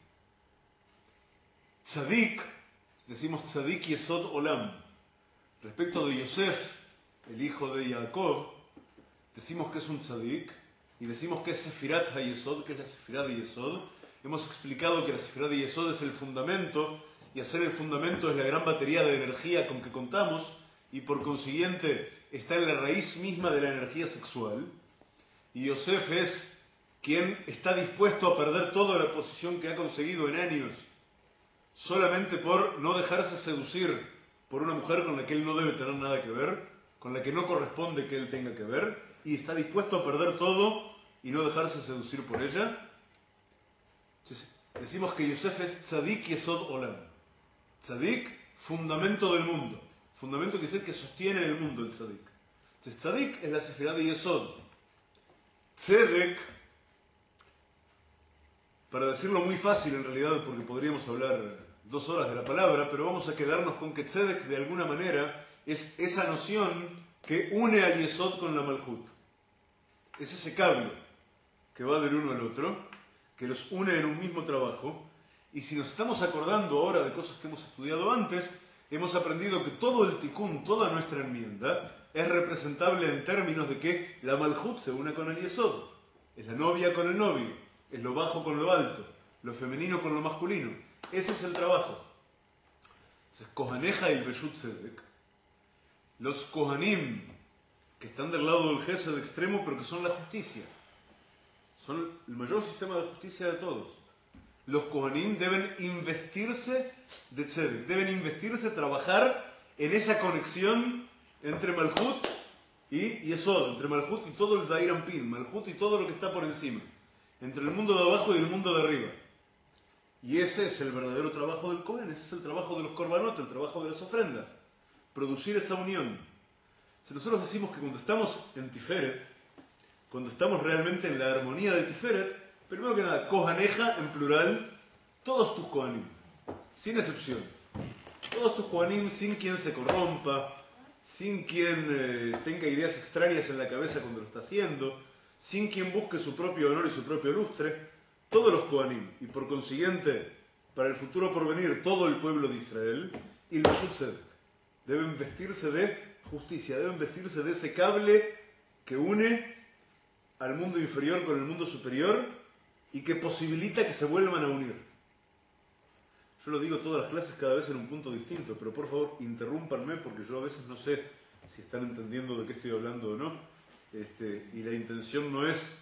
Tzadik, decimos tzadik yesod olam. Respecto de Yosef, el hijo de Jacob, decimos que es un tzadik, y decimos que es sefirat hayesod, que es la sefirá de Yesod. Hemos explicado que la sefirá de Yesod es el fundamento, y hacer el fundamento es la gran batería de energía con que contamos, y por consiguiente está en la raíz misma de la energía sexual. Y Yosef es quien está dispuesto a perder toda la posición que ha conseguido en años, solamente por no dejarse seducir por una mujer con la que él no debe tener nada que ver, con la que no corresponde que él tenga que ver, y está dispuesto a perder todo y no dejarse seducir por ella. Entonces, decimos que Yosef es tzadik yesod olam. Tzadik, fundamento del mundo. Fundamento quiere decir que sostiene el mundo, el tzadik. Entonces, tzadik es la sefirá de Yesod. Tzedek, para decirlo muy fácil en realidad, porque podríamos hablar 2 horas de la palabra, pero vamos a quedarnos con que tzedek de alguna manera es esa noción que une al Yesod con la Malhut. Es ese cable que va del uno al otro, que los une en un mismo trabajo. Y si nos estamos acordando ahora de cosas que hemos estudiado antes, hemos aprendido que todo el tikkun, toda nuestra enmienda, es representable en términos de que la Malhut se une con el Yesod. Es la novia con el novio, es lo bajo con lo alto, lo femenino con lo masculino. Ese es el trabajo. Entonces, Kohaneja y Beshut Tzedek, los Kohanim, que están del lado del Gesed extremo, pero que son la justicia, son el mayor sistema de justicia de todos. Los Kohanim deben investirse de Tzedek, deben investirse, trabajar en esa conexión entre Malhut y Yesod, entre Malhut y todo el Zair Anpin, Malhut y todo lo que está por encima, entre el mundo de abajo y el mundo de arriba. Y ese es el verdadero trabajo del Kohen, ese es el trabajo de los Korbanot, el trabajo de las ofrendas, producir esa unión. Si nosotros decimos que cuando estamos en Tiferet, cuando estamos realmente en la armonía de Tiferet, primero que nada, Kohaneja en plural, todos tus Kohanim, sin excepciones. Todos tus Kohanim, sin quien se corrompa, sin quien tenga ideas extrañas en la cabeza cuando lo está haciendo, sin quien busque su propio honor y su propio lustre, todos los Kohanim, y por consiguiente, para el futuro porvenir, todo el pueblo de Israel, y los Beshut Tzedek, deben vestirse de justicia, deben vestirse de ese cable que une al mundo inferior con el mundo superior y que posibilita que se vuelvan a unir. Yo lo digo todas las clases cada vez en un punto distinto, pero por favor interrúmpanme porque yo a veces no sé si están entendiendo de qué estoy hablando o no. Y la intención no es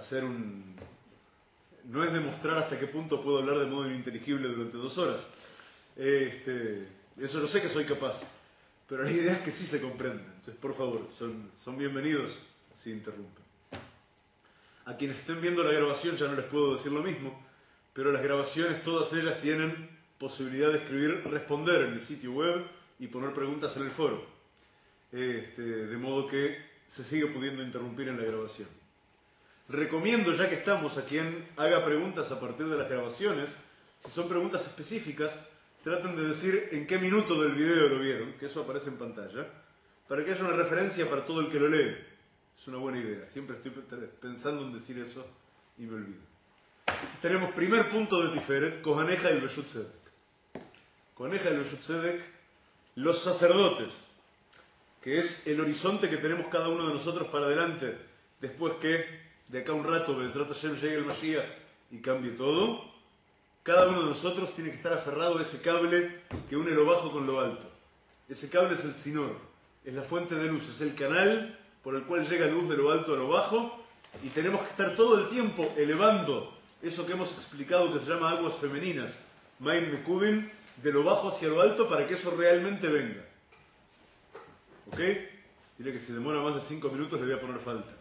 no es demostrar hasta qué punto puedo hablar de modo ininteligible durante 2 horas. Eso yo sé que soy capaz, pero la idea es que sí se comprendan. Entonces, por favor, son bienvenidos si interrumpen. A quienes estén viendo la grabación ya no les puedo decir lo mismo, pero las grabaciones, todas ellas tienen posibilidad de escribir, responder en el sitio web y poner preguntas en el foro. De modo que se sigue pudiendo interrumpir en la grabación. Recomiendo, ya que estamos, a quien haga preguntas a partir de las grabaciones, si son preguntas específicas, traten de decir en qué minuto del video lo vieron, que eso aparece en pantalla, para que haya una referencia para todo el que lo lee. Es una buena idea, siempre estoy pensando en decir eso y me olvido. Tenemos primer punto de Tiferet, Kohaneja y Beshut Tzedek. Kohaneja y Beshut Tzedek, los sacerdotes, que es el horizonte que tenemos cada uno de nosotros para adelante, después que de acá un rato Be'ezrat Hashem llegue el Mashiach y cambie todo. Cada uno de nosotros tiene que estar aferrado a ese cable que une lo bajo con lo alto. Ese cable es el tzinor, es la fuente de luz, es el canal por el cual llega luz de lo alto a lo bajo, y tenemos que estar todo el tiempo elevando eso que hemos explicado que se llama aguas femeninas, Maim Mekubin, de lo bajo hacia lo alto para que eso realmente venga. ¿Ok? Dile que si demora más de 5 minutos le voy a poner falta.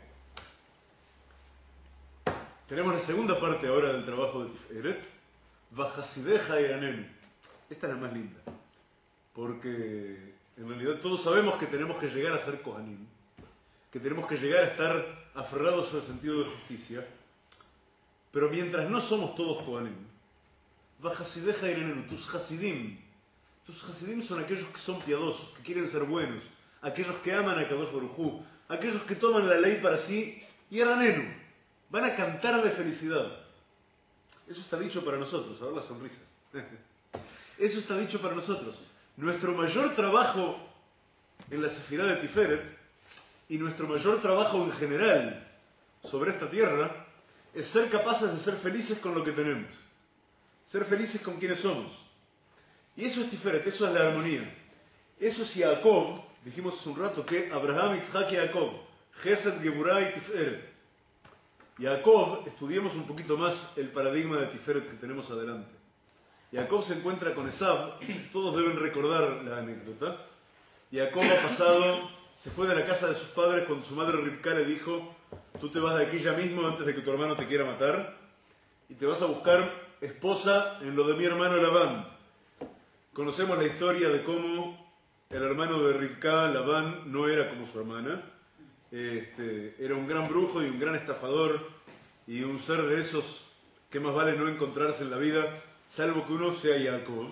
Tenemos la segunda parte ahora del trabajo de Tiferet, Vajasideja Iranenu. Esta es la más linda, porque en realidad todos sabemos que tenemos que llegar a ser Kohanim, que tenemos que llegar a estar aferrados al sentido de justicia, pero mientras no somos todos Kohanim, Vajasideja Iranenu, tus Hasidim son aquellos que son piadosos, que quieren ser buenos, aquellos que aman a Kadosh Baruj Hu, aquellos que toman la ley para sí, y Iranenu, van a cantar de felicidad. Eso está dicho para nosotros, a ver las sonrisas. Eso está dicho para nosotros. Nuestro mayor trabajo en la Sefirá de Tiferet y nuestro mayor trabajo en general sobre esta tierra es ser capaces de ser felices con lo que tenemos. Ser felices con quienes somos. Y eso es Tiferet, eso es la armonía. Eso es Jacob, dijimos hace un rato que Abraham, Yitzhak y Jacob, Gesed, Geburah y Tiferet. Jacob, estudiemos un poquito más el paradigma de Tiferet que tenemos adelante. Jacob se encuentra con Esav, todos deben recordar la anécdota. Jacob ha pasado, se fue de la casa de sus padres cuando su madre Rivka le dijo: tú te vas de aquí ya mismo antes de que tu hermano te quiera matar y te vas a buscar esposa en lo de mi hermano Labán. Conocemos la historia de cómo el hermano de Rivka, Labán, no era como su hermana. Era un gran brujo y un gran estafador y un ser de esos que más vale no encontrarse en la vida, salvo que uno sea Jacob.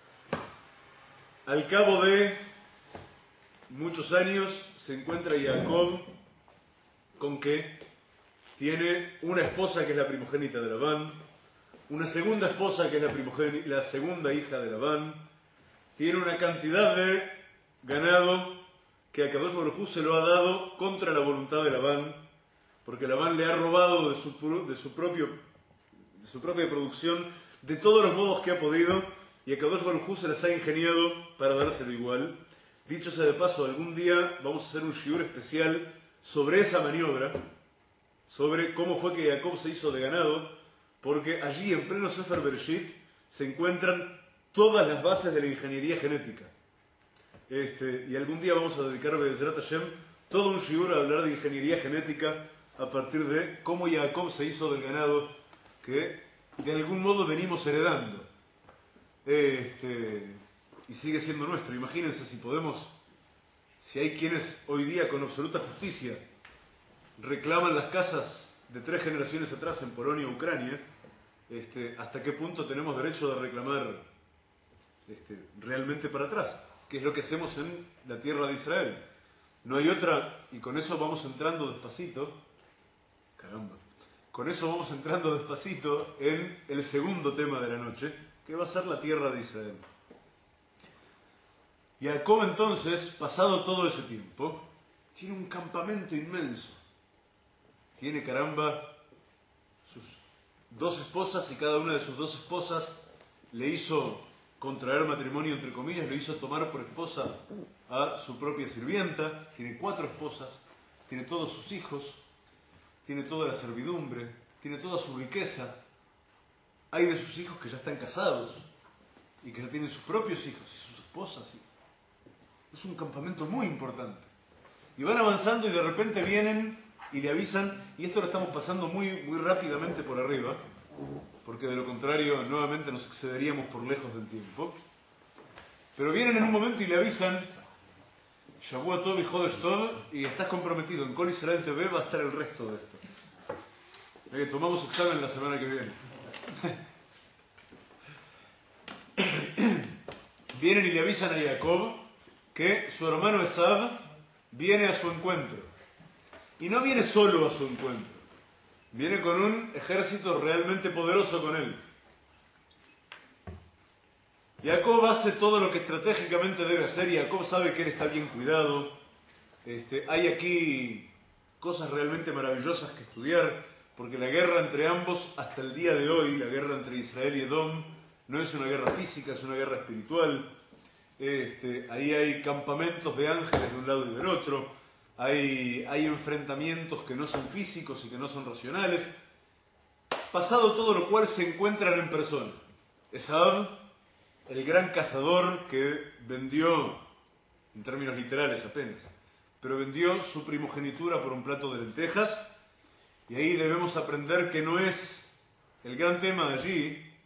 Al cabo de muchos años se encuentra Jacob con que tiene una esposa que es la primogénita de Labán, una segunda esposa que es la segunda hija de Labán, tiene una cantidad de ganado que a Kadosh Baruj Hu se lo ha dado contra la voluntad de Labán, porque Labán le ha robado de su propia producción de todos los modos que ha podido, y a Kadosh Baruj Hu se las ha ingeniado para dárselo igual. Dicho sea de paso, algún día vamos a hacer un shiur especial sobre esa maniobra, sobre cómo fue que Jacob se hizo de ganado, porque allí en pleno Sefer Bereshit se encuentran todas las bases de la ingeniería genética. Y algún día vamos a dedicar a Be'ezrat Hashem todo un shiur a hablar de ingeniería genética a partir de cómo Jacob se hizo del ganado que de algún modo venimos heredando. Y sigue siendo nuestro. Imagínense si hay quienes hoy día con absoluta justicia reclaman las casas de 3 generaciones atrás en Polonia, Ucrania, hasta qué punto tenemos derecho de reclamar realmente para atrás, que es lo que hacemos en la tierra de Israel. No hay otra, y con eso vamos entrando despacito, con eso vamos entrando despacito en el segundo tema de la noche, que va a ser la tierra de Israel. Jacob entonces, pasado todo ese tiempo, tiene un campamento inmenso. Tiene, sus 2 esposas, y cada una de sus 2 esposas le hizo contraer matrimonio, entre comillas, le hizo tomar por esposa a su propia sirvienta. Tiene 4 esposas, tiene todos sus hijos, tiene toda la servidumbre, tiene toda su riqueza. Hay de sus hijos que ya están casados y que ya tienen sus propios hijos y sus esposas. Es un campamento muy importante. Y van avanzando y de repente vienen y le avisan, y esto lo estamos pasando muy, muy rápidamente por arriba, porque de lo contrario nuevamente nos excederíamos por lejos del tiempo. Pero vienen en un momento y le avisan: Shavua Tov y Jodesh Tov, y estás comprometido. En Kol Israel TV va a estar el resto de esto. Tomamos examen la semana que viene. Vienen y le avisan a Jacob que su hermano Esav viene a su encuentro. Y no viene solo a su encuentro. Viene con un ejército realmente poderoso con él. Jacob hace todo lo que estratégicamente debe hacer. Jacob sabe que él está bien cuidado. Hay aquí cosas realmente maravillosas que estudiar, porque la guerra entre ambos, hasta el día de hoy, la guerra entre Israel y Edom, no es una guerra física, es una guerra espiritual. Ahí hay campamentos de ángeles de un lado y del otro. Hay enfrentamientos que no son físicos y que no son racionales. Pasado todo lo cual se encuentran en persona. Esav, el gran cazador que vendió, en términos literales apenas, pero vendió su primogenitura por un plato de lentejas. Y ahí debemos aprender que no es el gran tema de allí,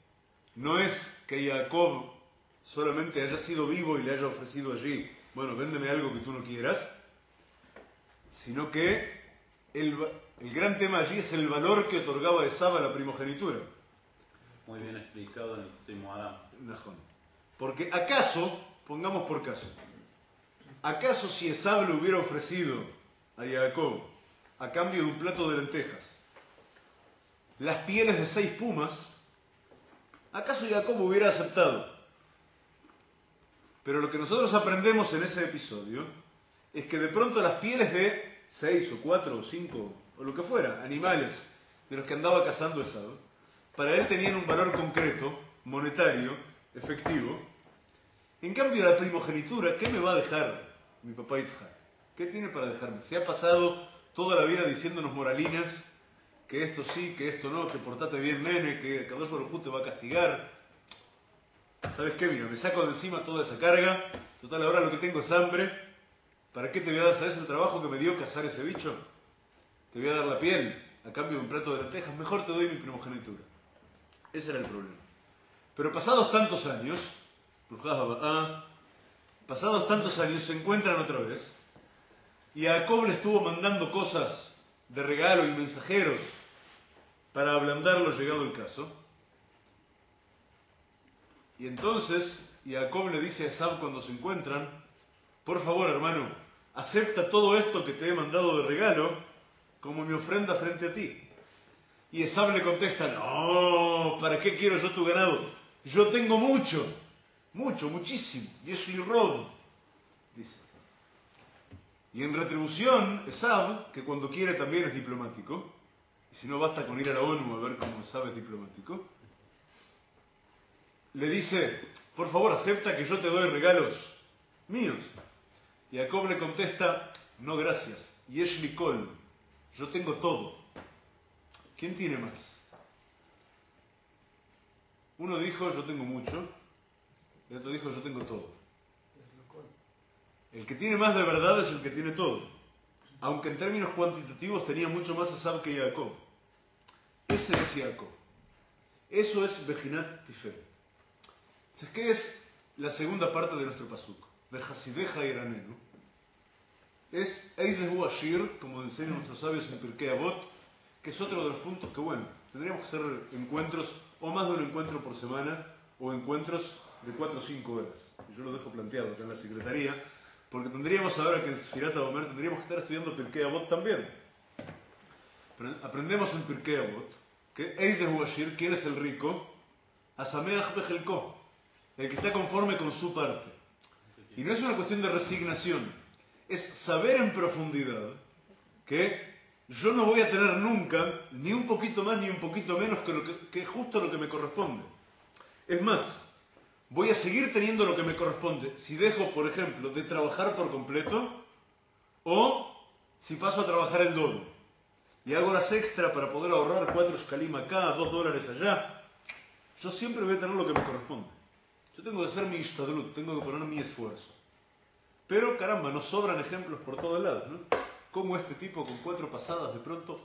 no es que Jacob solamente haya sido vivo y le haya ofrecido allí, bueno, véndeme algo que tú no quieras, sino que el gran tema allí es el valor que otorgaba Esav a la primogenitura. Muy bien explicado en el último Aram. Najón. Porque acaso, pongamos por caso, acaso si Esav le hubiera ofrecido a Jacob, a cambio de un plato de lentejas, las pieles de 6 pumas, ¿acaso Jacob hubiera aceptado? Pero lo que nosotros aprendemos en ese episodio es que de pronto las pieles de 6 o 4 o 5 o lo que fuera, animales de los que andaba cazando Esav, para él tenían un valor concreto, monetario, efectivo. En cambio, la primogenitura, ¿qué me va a dejar mi papá Yitzhak? ¿Qué tiene para dejarme? Se ha pasado toda la vida diciéndonos moralinas, que esto sí, que esto no, que portate bien, nene, que Kadosh Baruj Hu te va a castigar. ¿Sabes qué? Mira, me saco de encima toda esa carga, total ahora lo que tengo es hambre. ¿Para qué te voy a dar? ¿Sabes el trabajo que me dio cazar ese bicho? Te voy a dar la piel a cambio de un plato de lentejas, mejor te doy mi primogenitura. Ese era el problema. Pero pasados tantos años, se encuentran otra vez, y a Jacob le estuvo mandando cosas de regalo y mensajeros para ablandarlo llegado el caso. Y entonces Jacob le dice a Esav cuando se encuentran, por favor hermano, acepta todo esto que te he mandado de regalo como mi ofrenda frente a ti. Y Esav le contesta, no, ¿para qué quiero yo tu ganado? Yo tengo mucho, muchísimo. Yeshli Rod, dice. Y en retribución, Esav, que cuando quiere también es diplomático, y si no basta con ir a la ONU a ver cómo Esav es diplomático, le dice, por favor, acepta que yo te doy regalos míos. Y Jacob le contesta, no gracias, Yeshli Kol, yo tengo todo. ¿Quién tiene más? Uno dijo, yo tengo mucho, el otro dijo, yo tengo todo. El que tiene más de verdad es el que tiene todo. Aunque en términos cuantitativos tenía mucho más Esav que Jacob. Ese es Jacob. Eso es Bejinat Tiferet. Entonces, ¿qué es la segunda parte de nuestro pasuk? Vejasideja iranenu. Es Eizehu Ashir, como enseñan nuestros sabios en Pirkei Avot, que es otro de los puntos que, bueno, tendríamos que hacer encuentros, o más de un encuentro por semana, o encuentros de 4 o 5 horas. Yo lo dejo planteado acá en la secretaría, porque tendríamos ahora que en Sfirat HaOmer tendríamos que estar estudiando Pirkei Avot también. Pero aprendemos en Pirkei Avot que Eizehu Ashir, ¿quién es el rico? Asameach Bejelko, el que está conforme con su parte. Y no es una cuestión de resignación, es saber en profundidad que yo no voy a tener nunca ni un poquito más ni un poquito menos que justo lo que me corresponde. Es más, voy a seguir teniendo lo que me corresponde si dejo, por ejemplo, de trabajar por completo o si paso a trabajar el doble y hago horas extra para poder ahorrar 4 shkalim acá, $2 allá. Yo siempre voy a tener lo que me corresponde. Yo tengo que hacer mi ishtadlut, tengo que poner mi esfuerzo. Pero caramba, nos sobran ejemplos por todos lados, ¿no? Como este tipo con 4 pasadas de pronto,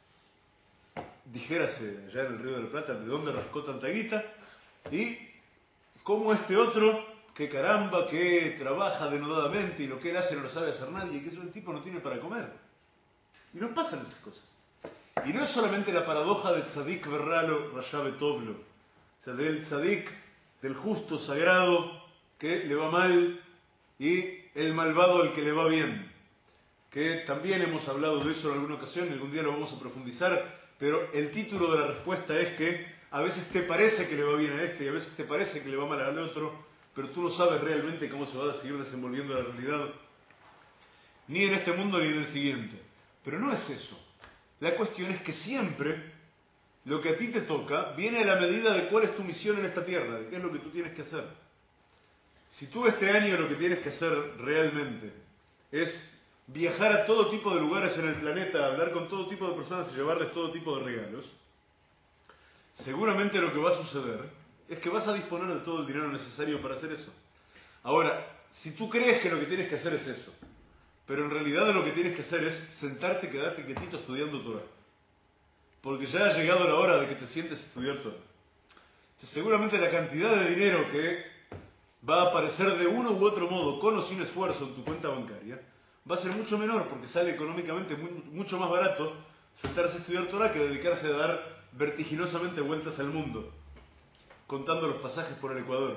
dijérase allá en el Río de la Plata, de dónde rascó tanta guita, y como este otro, que caramba, que trabaja denodadamente y lo que él hace no lo sabe hacer nadie, y que ese tipo no tiene para comer. Y nos pasan esas cosas. Y no es solamente la paradoja del tzadik berralo rasha betovlo, o sea, del tzadik, del justo sagrado que le va mal y el malvado al que le va bien. Que también hemos hablado de eso en alguna ocasión y algún día lo vamos a profundizar, pero el título de la respuesta es que a veces te parece que le va bien a este y a veces te parece que le va mal al otro, pero tú no sabes realmente cómo se va a seguir desenvolviendo la realidad, ni en este mundo ni en el siguiente. Pero no es eso. La cuestión es que siempre lo que a ti te toca viene a la medida de cuál es tu misión en esta tierra, de qué es lo que tú tienes que hacer. Si tú este año lo que tienes que hacer realmente es viajar a todo tipo de lugares en el planeta, hablar con todo tipo de personas y llevarles todo tipo de regalos, seguramente lo que va a suceder es que vas a disponer de todo el dinero necesario para hacer eso. Ahora, si tú crees que lo que tienes que hacer es eso, pero en realidad lo que tienes que hacer es sentarte y quedarte quietito estudiando Torah, porque ya ha llegado la hora de que te sientes a estudiar Torah. Seguramente la cantidad de dinero que va a aparecer de uno u otro modo, con o sin esfuerzo, en tu cuenta bancaria, va a ser mucho menor porque sale económicamente mucho más barato sentarse a estudiar Torah que dedicarse a dar vertiginosamente vueltas al mundo, contando los pasajes por el Ecuador.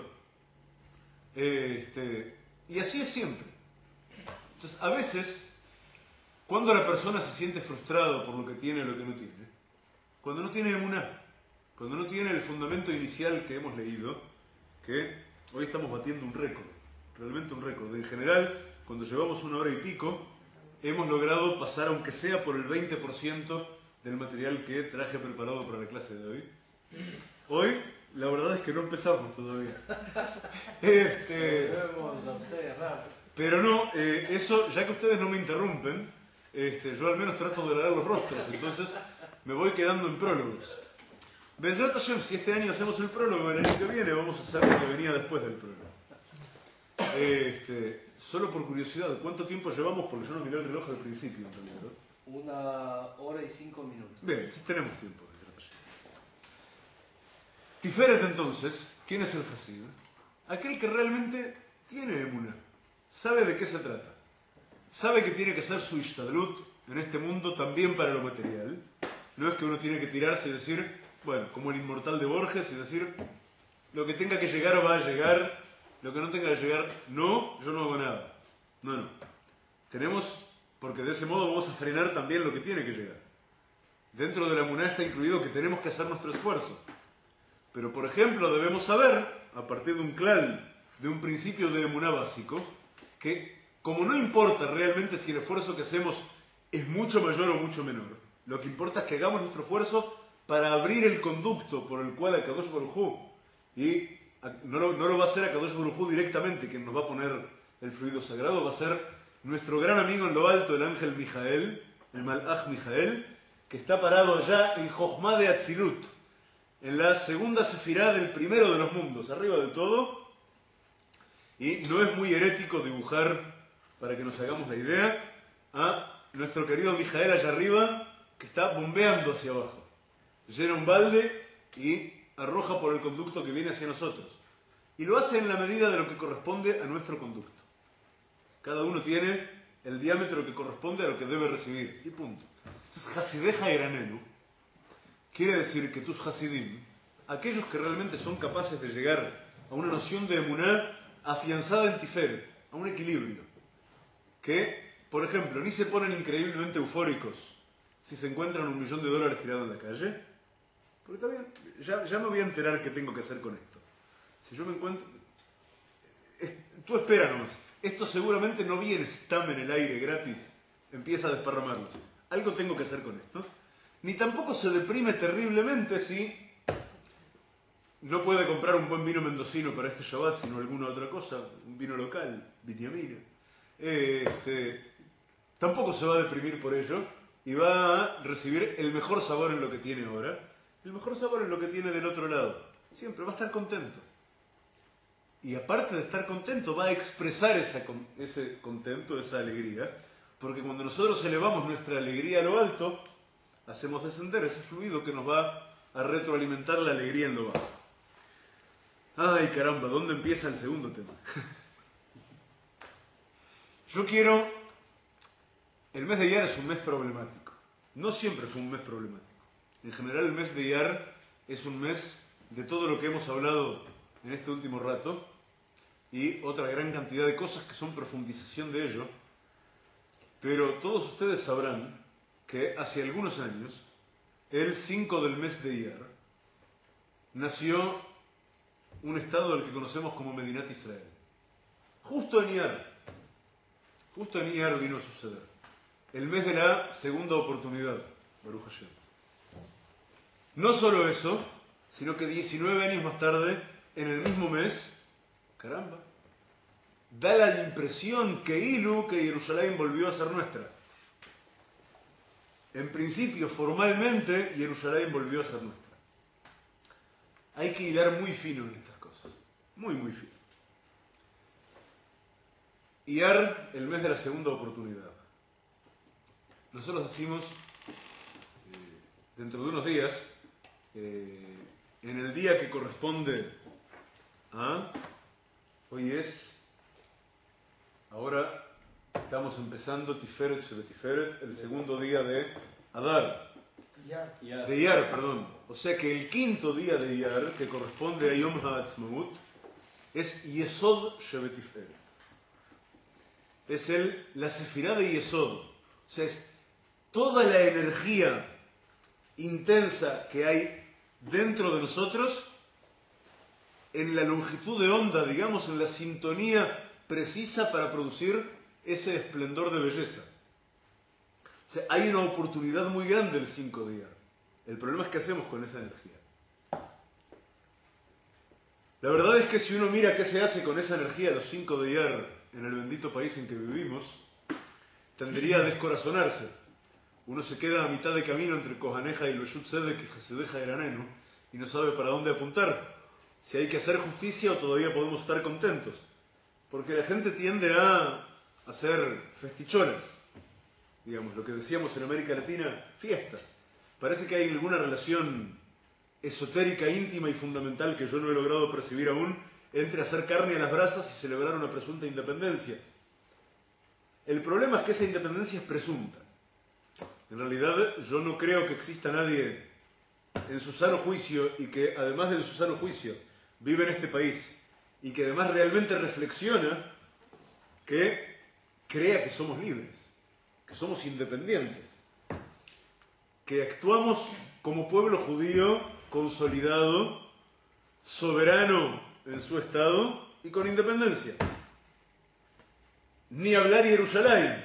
Y así es siempre. Entonces, a veces, cuando la persona se siente frustrada por lo que tiene o lo que no tiene, cuando no tiene emuná, cuando no tiene el fundamento inicial que hemos leído, que hoy estamos batiendo un récord, realmente un récord. En general, cuando llevamos 1 hora y pico, hemos logrado pasar, aunque sea por el 20% del material que traje preparado para la clase de hoy. Hoy, la verdad es que no empezamos todavía. Pero no, eso, ya que ustedes no me interrumpen, yo al menos trato de leer los rostros, entonces me voy quedando en prólogos. Bezrat Hashem, si este año hacemos el prólogo, el año que viene vamos a hacer lo que venía después del prólogo. Solo por curiosidad, ¿cuánto tiempo llevamos? Porque yo no miré el reloj al principio, en realidad. 1 hora y 5 minutos. Bien, sí tenemos tiempo, Bezrat Hashem. Tiferet, entonces, ¿quién es el Hasid? Aquel que realmente tiene emuná, sabe de qué se trata, sabe que tiene que hacer su ishtadlut en este mundo también para lo material. No es que uno tiene que tirarse y decir, bueno, como el inmortal de Borges, y decir, lo que tenga que llegar va a llegar, lo que no tenga que llegar, no, yo no hago nada. No, no. Tenemos, porque de ese modo vamos a frenar también lo que tiene que llegar. Dentro de la emuná está incluido que tenemos que hacer nuestro esfuerzo. Pero, por ejemplo, debemos saber, a partir de un klal, de un principio de emuná básico, que como no importa realmente si el esfuerzo que hacemos es mucho mayor o mucho menor, lo que importa es que hagamos nuestro esfuerzo para abrir el conducto por el cual Akadosh Baruj Hu, y no lo va a hacer Akadosh Baruj Hu directamente, quien nos va a poner el fluido sagrado, va a ser nuestro gran amigo en lo alto, el ángel Mijael, el Malach Mijael, que está parado allá en Jochma de Atzilut, en la segunda sefirá del primero de los mundos, arriba de todo, y no es muy herético dibujar, para que nos hagamos la idea, a nuestro querido Mijael allá arriba, que está bombeando hacia abajo. Llena un balde y arroja por el conducto que viene hacia nosotros. Y lo hace en la medida de lo que corresponde a nuestro conducto. Cada uno tiene el diámetro que corresponde a lo que debe recibir. Y punto. Entonces, Hasideja Iranenu quiere decir que tus Hasidim, aquellos que realmente son capaces de llegar a una noción de emuná afianzada en Tiferet, a un equilibrio, que, por ejemplo, ni se ponen increíblemente eufóricos si se encuentran $1 millón tirados en la calle, porque está bien, ya me voy a enterar qué tengo que hacer con esto. Si yo me encuentro... tú espera nomás. Esto seguramente no viene stam en el aire gratis, empieza a desparramarlos. Algo tengo que hacer con esto. Ni tampoco se deprime terriblemente si no puede comprar un buen vino mendocino para este Shabbat, sino alguna otra cosa, un vino local, viñamina. Tampoco se va a deprimir por ello y va a recibir el mejor sabor en lo que tiene ahora, el mejor sabor en lo que tiene del otro lado. Siempre va a estar contento. Y aparte de estar contento, va a expresar ese contento, esa alegría, porque cuando nosotros elevamos nuestra alegría a lo alto, hacemos descender ese fluido que nos va a retroalimentar la alegría en lo bajo. Ay, caramba, ¿dónde empieza el segundo tema? Yo quiero... El mes de Iyar es un mes problemático. No siempre fue un mes problemático. En general, el mes de Iyar es un mes de todo lo que hemos hablado en este último rato y otra gran cantidad de cosas que son profundización de ello. Pero todos ustedes sabrán que hace algunos años, el 5 del mes de Iyar, nació un estado del que conocemos como Medinat Israel. Justo en Iyar vino a suceder. El mes de la segunda oportunidad, Baruch Hashem. No solo eso, sino que 19 años más tarde, en el mismo mes, caramba, da la impresión que Jerusalén volvió a ser nuestra. En principio, formalmente, Jerusalén volvió a ser nuestra. Hay que hilar muy fino en estas cosas. Muy, muy fino. Iyar, el mes de la segunda oportunidad. Nosotros decimos, dentro de unos días, en el día que corresponde a... Ahora estamos empezando Tiferet Shebetiferet, el segundo día de Adar. De Iyar, perdón. O sea que el quinto día de Iyar, que corresponde a Yom HaAtzmaut, es Yesod Shebetiferet. Es la sefirá de Yesod. O sea, es toda la energía intensa que hay dentro de nosotros en la longitud de onda, digamos, en la sintonía precisa para producir ese esplendor de belleza. O sea, hay una oportunidad muy grande el 5 de Iyar. El problema es qué hacemos con esa energía. La verdad es que si uno mira qué se hace con esa energía los 5 de Iyar en el bendito país en que vivimos, tendería a descorazonarse. Uno se queda a mitad de camino entre Kohaneja y Beshut Tzedek y Hasedeja Eranenu y no sabe para dónde apuntar. Si hay que hacer justicia o todavía podemos estar contentos. Porque la gente tiende a hacer festichones. Digamos, lo que decíamos en América Latina, fiestas. Parece que hay alguna relación esotérica, íntima y fundamental que yo no he logrado percibir aún entre hacer carne a las brasas y celebrar una presunta independencia. El problema es que esa independencia es presunta. En realidad, yo no creo que exista nadie en su sano juicio y que, además de su sano juicio, vive en este país y que además realmente reflexiona que crea que somos libres, que somos independientes, que actuamos como pueblo judío consolidado, soberano en su estado y con independencia. Ni hablar Jerusalén.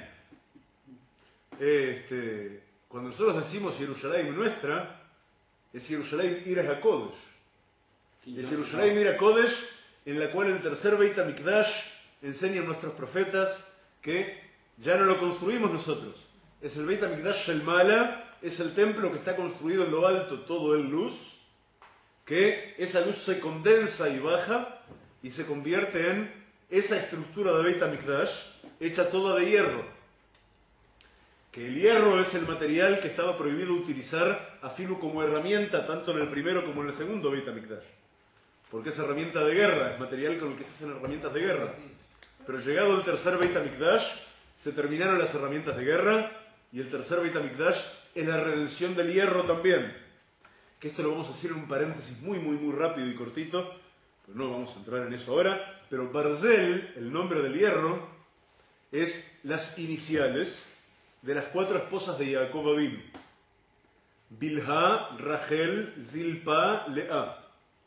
Cuando nosotros decimos Jerusalén nuestra, es Jerusalén Ir HaKodesh. Es Jerusalén Ir HaKodesh, en la cual el tercer Beit HaMikdash enseñan nuestros profetas que ya no lo construimos nosotros. Es el Beit HaMikdash Shel Mala, es el templo que está construido en lo alto, todo en luz, que esa luz se condensa y baja y se convierte en esa estructura de Beit HaMikdash hecha toda de hierro. Que el hierro es el material que estaba prohibido utilizar a Filu como herramienta, tanto en el primero como en el segundo Beit HaMikdash. Porque es herramienta de guerra, es material con el que se hacen herramientas de guerra. Pero llegado el tercer Beit HaMikdash, se terminaron las herramientas de guerra, y el tercer Beit HaMikdash es la redención del hierro también. Que esto lo vamos a hacer en un paréntesis muy rápido y cortito, pues no vamos a entrar en eso ahora, pero Barzel, el nombre del hierro, es las iniciales de las 4 esposas de Jacob Avinu. Bilha, Rachel, Zilpa, Lea.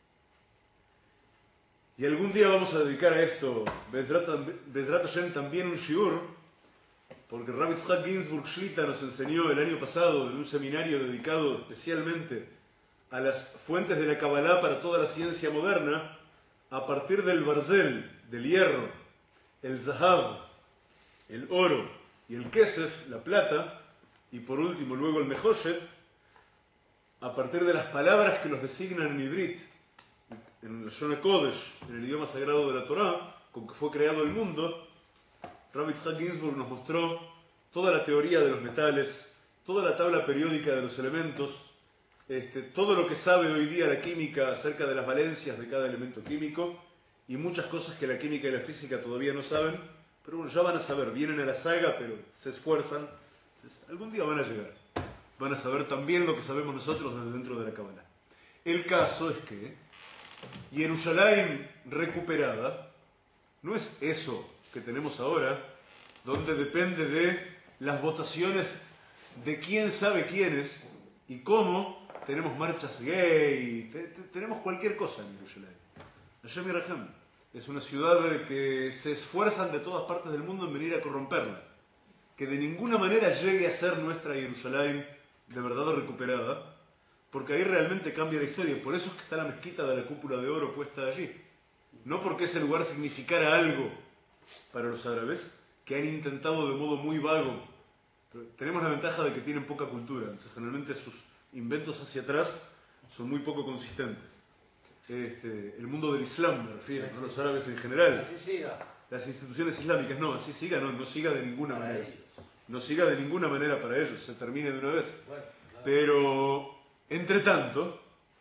Y algún día vamos a dedicar a esto, Bezrat Hashem, también un shiur, porque Rabbi Tzchak Ginsburg Shlita nos enseñó el año pasado en un seminario dedicado especialmente a las fuentes de la Kabbalah para toda la ciencia moderna, a partir del Barzel, del hierro, el Zahav, el oro y el Kesef, la plata, y por último luego el Mehoshet, a partir de las palabras que los designan en Ibrit, en el Lashon HaKodesh, en el idioma sagrado de la Torá, con que fue creado el mundo, Rabbi Tzchak Ginsburg nos mostró toda la teoría de los metales, toda la tabla periódica de los elementos, todo lo que sabe hoy día la química acerca de las valencias de cada elemento químico y muchas cosas que la química y la física todavía no saben, pero bueno, ya van a saber, vienen a la saga, pero se esfuerzan, entonces, algún día van a llegar, van a saber también lo que sabemos nosotros desde dentro de la Kabbalah. El caso es que Jerusalén recuperada no es eso que tenemos ahora, donde depende de las votaciones de quién sabe quiénes y cómo. Tenemos marchas gay, tenemos cualquier cosa en Jerusalén. Hashem Yirachem es una ciudad que se esfuerzan de todas partes del mundo en venir a corromperla, que de ninguna manera llegue a ser nuestra Jerusalén de verdad recuperada, porque ahí realmente cambia la historia. Por eso es que está la mezquita de la cúpula de oro puesta allí. No porque ese lugar significara algo para los árabes, que han intentado de modo muy vago. Pero tenemos la ventaja de que tienen poca cultura, entonces generalmente sus inventos hacia atrás son muy poco consistentes. El mundo del Islam, me refiero, no los árabes en general. Así siga. Las instituciones islámicas, no, así siga, no siga de ninguna manera. No siga de ninguna manera para ellos, se termine de una vez. Bueno, claro. Pero, entre tanto,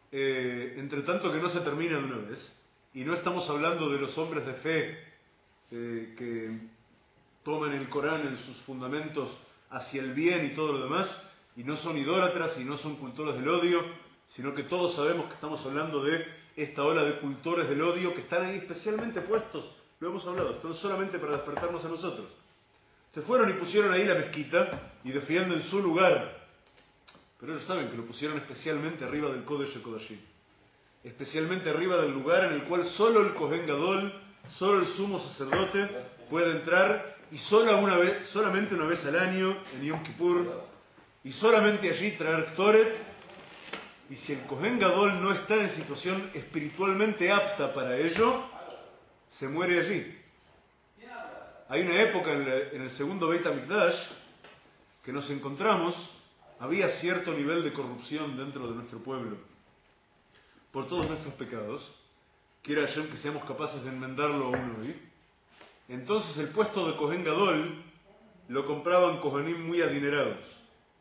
entre tanto que no se termina de una vez, y no estamos hablando de los hombres de fe que toman el Corán en sus fundamentos hacia el bien y todo lo demás, y no son idólatras y no son cultores del odio, sino que todos sabemos que estamos hablando de esta ola de cultores del odio que están ahí especialmente puestos, lo hemos hablado, están solamente para despertarnos a nosotros. Se fueron y pusieron ahí la mezquita y defienden su lugar, pero ellos saben que lo pusieron especialmente arriba del Kodesh Kodashim, especialmente arriba del lugar en el cual solo el Kohen Gadol, solo el sumo sacerdote puede entrar, y solamente una vez al año en Yom Kippur, y solamente allí traer Ktoret. Y si el Kohen Gadol no está en situación espiritualmente apta para ello, se muere allí. Hay una época en el segundo Beit HaMikdash que nos encontramos, había cierto nivel de corrupción dentro de nuestro pueblo por todos nuestros pecados. Quiera Hashem que seamos capaces de enmendarlo aún hoy. Entonces el puesto de Kohen Gadol lo compraban Kohanim muy adinerados,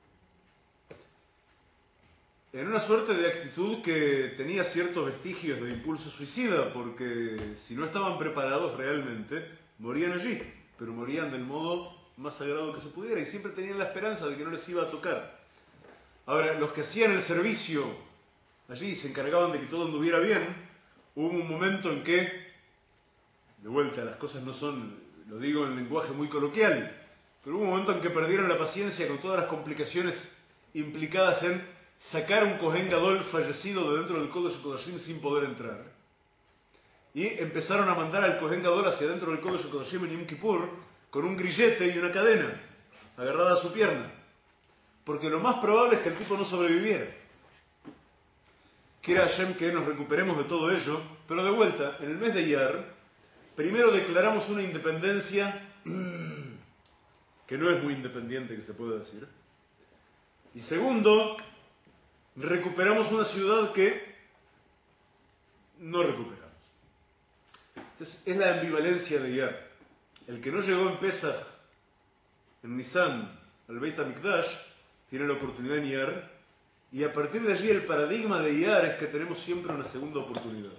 en una suerte de actitud que tenía ciertos vestigios de impulso suicida, porque si no estaban preparados realmente, morían allí, pero morían del modo más sagrado que se pudiera, y siempre tenían la esperanza de que no les iba a tocar. Ahora, los que hacían el servicio allí se encargaban de que todo anduviera bien. Hubo un momento en que, de vuelta, las cosas no son, lo digo en lenguaje muy coloquial, pero hubo un momento en que perdieron la paciencia con todas las complicaciones implicadas en sacar un Kohen Gadol fallecido de dentro del Kodesh Kodashim sin poder entrar. Y empezaron a mandar al Kohen Gadol hacia dentro del Kodesh Kodashim en Yom Kippur con un grillete y una cadena agarrada a su pierna, porque lo más probable es que el tipo no sobreviviera. Quiera Hashem que nos recuperemos de todo ello, pero de vuelta, en el mes de Iyar, primero declaramos una independencia que no es muy independiente, que se puede decir, y segundo, recuperamos una ciudad que no recuperamos. Entonces, es la ambivalencia de Iyar. El que no llegó en Pesach, en Nisan, al Beit HaMikdash, tiene la oportunidad en Iyar, y a partir de allí el paradigma de Iyar es que tenemos siempre una segunda oportunidad.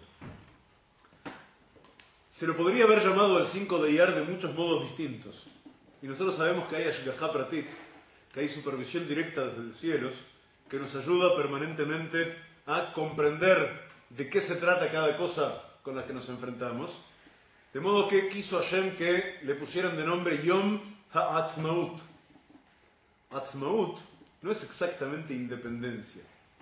Se lo podría haber llamado al 5 de Iyar de muchos modos distintos, y nosotros sabemos que hay Ashgahá Pratit, que hay supervisión directa desde los cielos, que nos ayuda permanentemente a comprender de qué se trata cada cosa con la que nos enfrentamos. De modo que quiso Hashem que le pusieran de nombre Yom HaAtzmaut. Atzmaut no es exactamente independencia.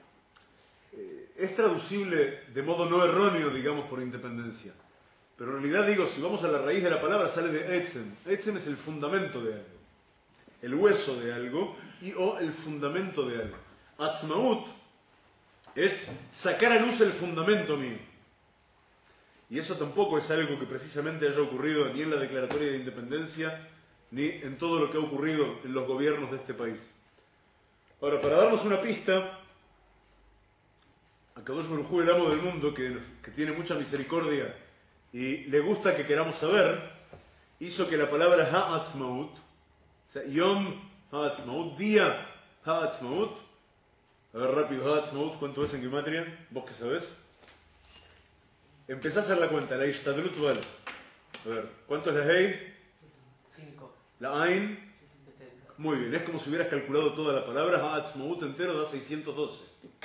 Es traducible de modo no erróneo, digamos, por independencia. Pero en realidad digo, si vamos a la raíz de la palabra, sale de Etzem. Etzem es el fundamento de algo, el hueso de algo o el fundamento de algo. Atzmaut es sacar a luz el fundamento mío. Y eso tampoco es algo que precisamente haya ocurrido ni en la declaratoria de independencia, ni en todo lo que ha ocurrido en los gobiernos de este país. Ahora, para darnos una pista, Akadosh Baruj Hu, el amo del mundo, que tiene mucha misericordia y le gusta que queramos saber, hizo que la palabra Ha'atzmaut, o sea, Yom Ha'atzmaut, día Ha'atzmaut. A ver rápido, Ha'atzmaut, ¿cuánto es en gematria? ¿Vos qué sabés? Empezá a hacer la cuenta, la Ishtadlut Val. A ver, ¿cuánto es la Hei? 5. La Ain. 70. Muy bien, es como si hubieras calculado toda la palabra. Ha'atzmaut entero da 612.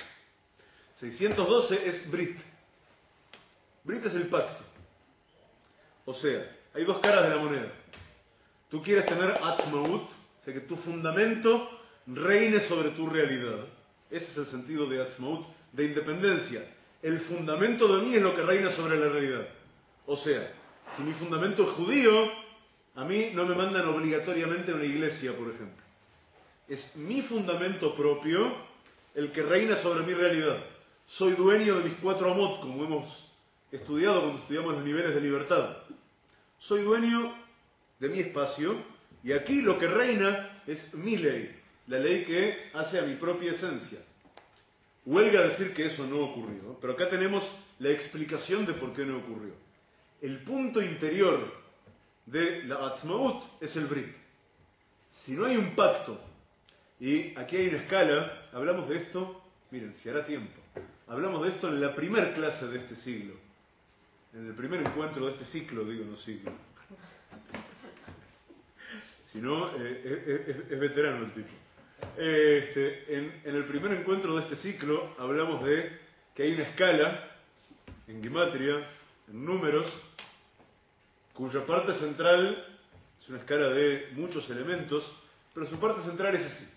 612 es Brit. Brit es el pacto. O sea, hay dos caras de la moneda. Tú quieres tener Atzmaut, o sea que tu fundamento reine sobre tu realidad. Ese es el sentido de Atzmaut, de independencia. El fundamento de mí es lo que reina sobre la realidad. O sea, si mi fundamento es judío, a mí no me mandan obligatoriamente a una iglesia, por ejemplo. Es mi fundamento propio el que reina sobre mi realidad. Soy dueño de mis 4 amot, como hemos estudiado cuando estudiamos los niveles de libertad. Soy dueño de mi espacio, y aquí lo que reina es mi ley, la ley que hace a mi propia esencia. Huelga decir que eso no ocurrió, pero acá tenemos la explicación de por qué no ocurrió. El punto interior de la Atzmaut es el Brit. Si no hay un pacto, y aquí hay una escala, hablamos de esto, miren, si hará tiempo, hablamos de esto en la primer clase de este siglo. En el primer encuentro de este ciclo, digo, no siglo. Si no, es veterano el tipo. En el primer encuentro de este ciclo hablamos de que hay una escala en gematria, en números, cuya parte central es una escala de muchos elementos, pero su parte central es así: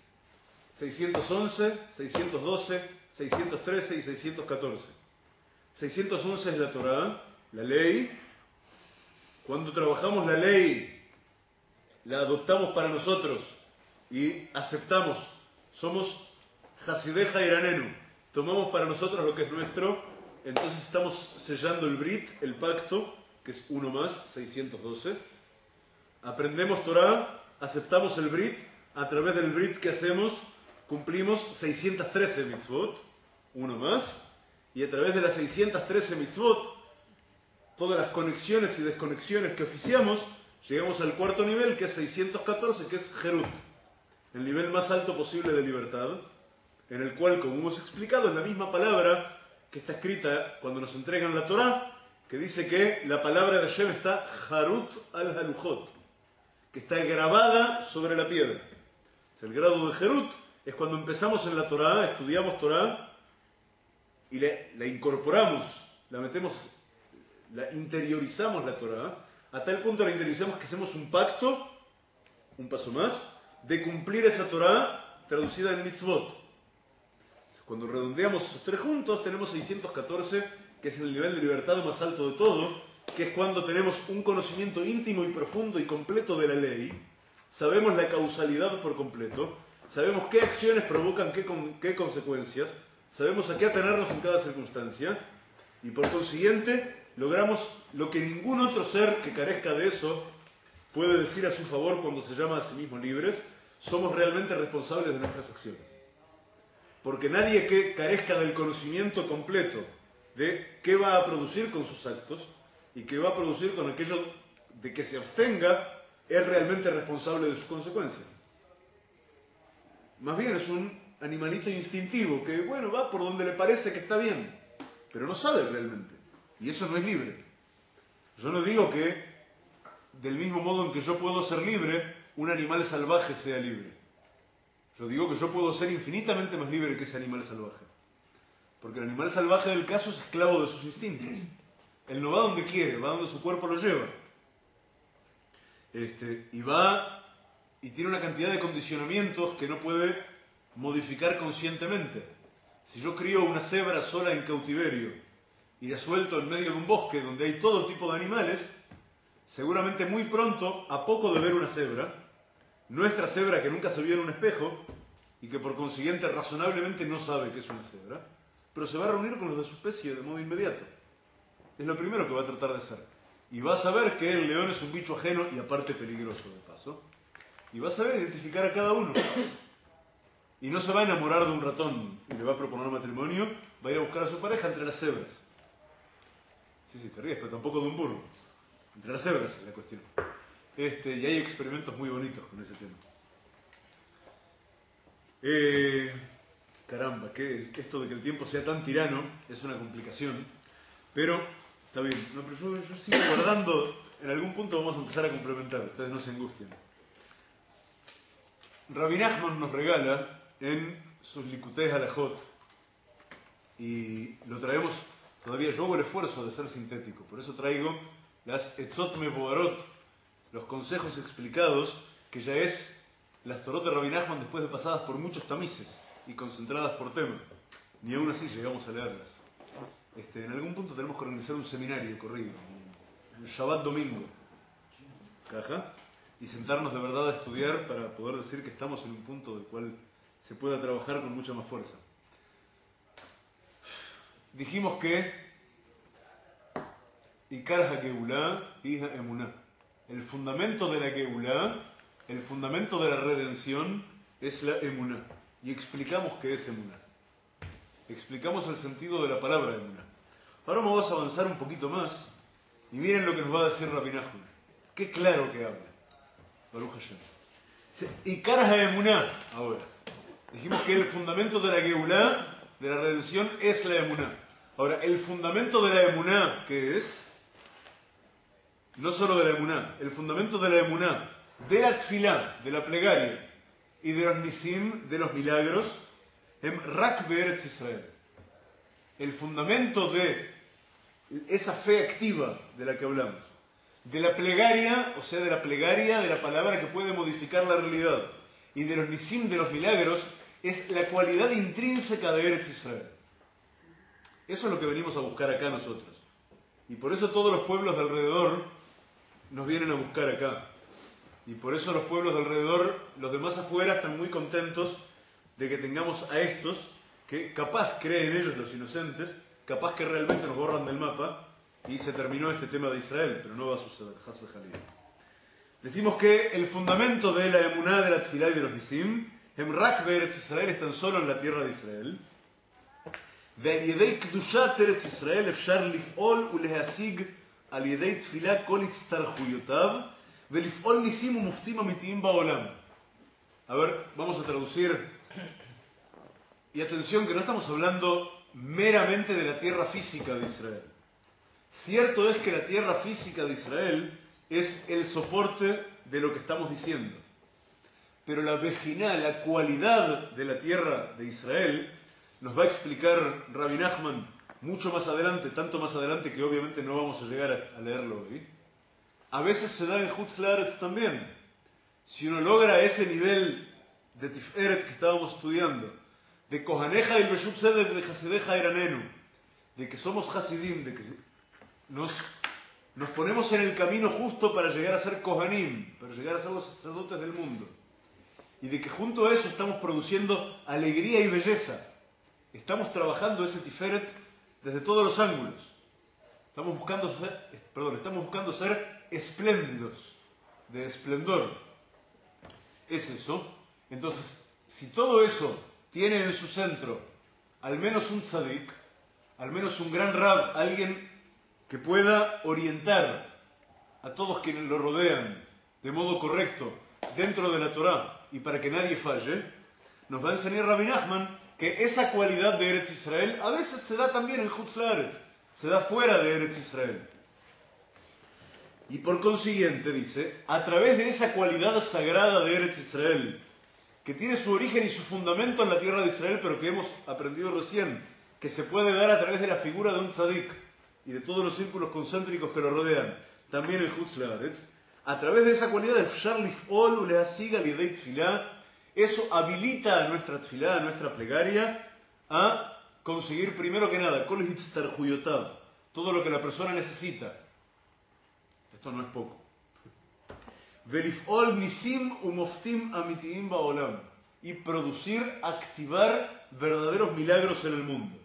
611, 612, 613 y 614. 611 es la Torá, la ley. Cuando trabajamos la ley, la adoptamos para nosotros y aceptamos, somos Hasideja Iranenu, tomamos para nosotros lo que es nuestro, entonces estamos sellando el Brit, el pacto, que es uno más, 612. Aprendemos Torah, aceptamos el Brit, a través del Brit que hacemos cumplimos 613 mitzvot, uno más, y a través de las 613 mitzvot, todas las conexiones y desconexiones que oficiamos, llegamos al cuarto nivel, que es 614, que es Jerut, el nivel más alto posible de libertad, en el cual, como hemos explicado, es la misma palabra que está escrita cuando nos entregan la Torá, que dice que la palabra de Hashem está Harut al-Halujot, que está grabada sobre la piedra. El grado de Jerut es cuando empezamos en la Torá, estudiamos Torá y la incorporamos, la metemos, la interiorizamos la Torá, a tal punto la interiorizamos que hacemos un pacto, un paso más, de cumplir esa Torá traducida en mitzvot. Cuando redondeamos esos tres juntos, tenemos 614, que es el nivel de libertad más alto de todo, que es cuando tenemos un conocimiento íntimo y profundo y completo de la ley, sabemos la causalidad por completo, sabemos qué acciones provocan qué consecuencias, sabemos a qué atenernos en cada circunstancia, y por consiguiente logramos lo que ningún otro ser que carezca de eso puede decir a su favor cuando se llama a sí mismo libres: somos realmente responsables de nuestras acciones. Porque nadie que carezca del conocimiento completo de qué va a producir con sus actos y qué va a producir con aquello de que se abstenga es realmente responsable de sus consecuencias. Más bien es un animalito instintivo que, bueno, va por donde le parece que está bien, pero no sabe realmente. Y eso no es libre. Yo no digo que, del mismo modo en que yo puedo ser libre, un animal salvaje sea libre. Yo digo que yo puedo ser infinitamente más libre que ese animal salvaje. Porque el animal salvaje del caso es esclavo de sus instintos. Él no va donde quiere, va donde su cuerpo lo lleva. Y va y tiene una cantidad de condicionamientos que no puede modificar conscientemente. Si yo crío una cebra sola en cautiverio y la suelto en medio de un bosque donde hay todo tipo de animales, seguramente muy pronto, a poco de ver una cebra, nuestra cebra que nunca se vio en un espejo y que por consiguiente razonablemente no sabe que es una cebra, pero se va a reunir con los de su especie de modo inmediato. Es lo primero que va a tratar de hacer. Y va a saber que el león es un bicho ajeno y aparte peligroso de paso. Y va a saber identificar a cada uno. Y no se va a enamorar de un ratón y le va a proponer matrimonio, va a ir a buscar a su pareja entre las cebras. Sí, te ríes, pero tampoco de un burro. Entre las cebras es la cuestión. Y hay experimentos muy bonitos con ese tema. Caramba, que esto de que el tiempo sea tan tirano es una complicación, pero está bien. No, pero yo sigo guardando, en algún punto vamos a empezar a complementar, ustedes no se angustien. Rabbi Nachman nos regala en sus Likutei Halajot, y lo traemos todavía, yo hago el esfuerzo de ser sintético, por eso traigo las Etzot Mevoarot, los consejos explicados, que ya es las Torot de Rabbi Nachman después de pasadas por muchos tamices y concentradas por tema. Ni aún así llegamos a leerlas. En algún punto tenemos que organizar un seminario corrido, un Shabbat domingo, caja, y sentarnos de verdad a estudiar para poder decir que estamos en un punto del cual se pueda trabajar con mucha más fuerza. Dijimos que Ikar HaGeulá y HaEmuná, el fundamento de la Geulá, el fundamento de la redención es la Emuná. Y explicamos qué es Emuná. Explicamos el sentido de la palabra Emuná. Ahora vamos a avanzar un poquito más y miren lo que nos va a decir Rabbi Nachman. Qué claro que habla. Baruch Hashem. Ikar HaEmuná, ahora. Dijimos que el fundamento de la Geulá de la redención es la emuná. Ahora, el fundamento de la emuná, ¿qué es? No solo de la emuná, el fundamento de la emuná, de la tfilá, de la plegaria, y de los nisim, de los milagros, en Rak Be'eretz Israel. El fundamento de esa fe activa de la que hablamos, de la plegaria, o sea, de la plegaria de la palabra que puede modificar la realidad, y de los nisim, de los milagros, es la cualidad intrínseca de Eretz Israel. Eso es lo que venimos a buscar acá nosotros. Y por eso todos los pueblos de alrededor nos vienen a buscar acá. Y por eso los pueblos de alrededor, los demás afuera, están muy contentos de que tengamos a estos que capaz creen ellos, los inocentes, capaz que realmente nos borran del mapa y se terminó este tema de Israel, pero no va a suceder. Hasbe Jalil. Decimos que el fundamento de la emuná, de la tfilá y de los nisim, Rak Be'eretz Israel, están solo en la tierra de Israel. ועל ידי קדושת ארץ ישראל אפשר לפעול ולהשיג על ידי תפילה כל הצטרכויותיו ולפעול ניסים ומופתים אמיתיים בעולם. A ver, vamos a traducir. Y atención que no estamos hablando meramente de la tierra física de Israel. Cierto es que la tierra física de Israel es el soporte de lo que estamos diciendo. Pero la vejina, la cualidad de la tierra de Israel, nos va a explicar Rabbi Nachman mucho más adelante, tanto más adelante que obviamente no vamos a llegar a leerlo hoy. A veces se da en Chutz La'aretz también. Si uno logra ese nivel de Tiferet que estábamos estudiando, de Kohaneja y el Beshut Zedek de Hasideja Eranenu, de que somos Hasidim, de que nos ponemos en el camino justo para llegar a ser Kohanim, para llegar a ser los sacerdotes del mundo, y de que junto a eso estamos produciendo alegría y belleza. Estamos trabajando ese Tiferet desde todos los ángulos. Estamos buscando ser espléndidos, de esplendor. Es eso. Entonces, si todo eso tiene en su centro al menos un tzadik, al menos un gran rab, alguien que pueda orientar a todos quienes lo rodean de modo correcto dentro de la Torá y para que nadie falle, nos va a enseñar Rabbi Nachman que esa cualidad de Eretz Israel a veces se da también en Chutz La'aretz, se da fuera de Eretz Israel. Y por consiguiente, dice, a través de esa cualidad sagrada de Eretz Israel, que tiene su origen y su fundamento en la tierra de Israel, pero que hemos aprendido recién, que se puede dar a través de la figura de un tzadik y de todos los círculos concéntricos que lo rodean, también en Chutz La'aretz, a través de esa cualidad del Fshar Lif'ol Uleasig al Yedei Tfilá, eso habilita a nuestra tfilá, a nuestra plegaria, a conseguir primero que nada, Kol Hitztarhuyotav, todo lo que la persona necesita. Esto no es poco. Velif'ol Nisim Umoftim Amitiim Ba'olam, y producir, activar verdaderos milagros en el mundo.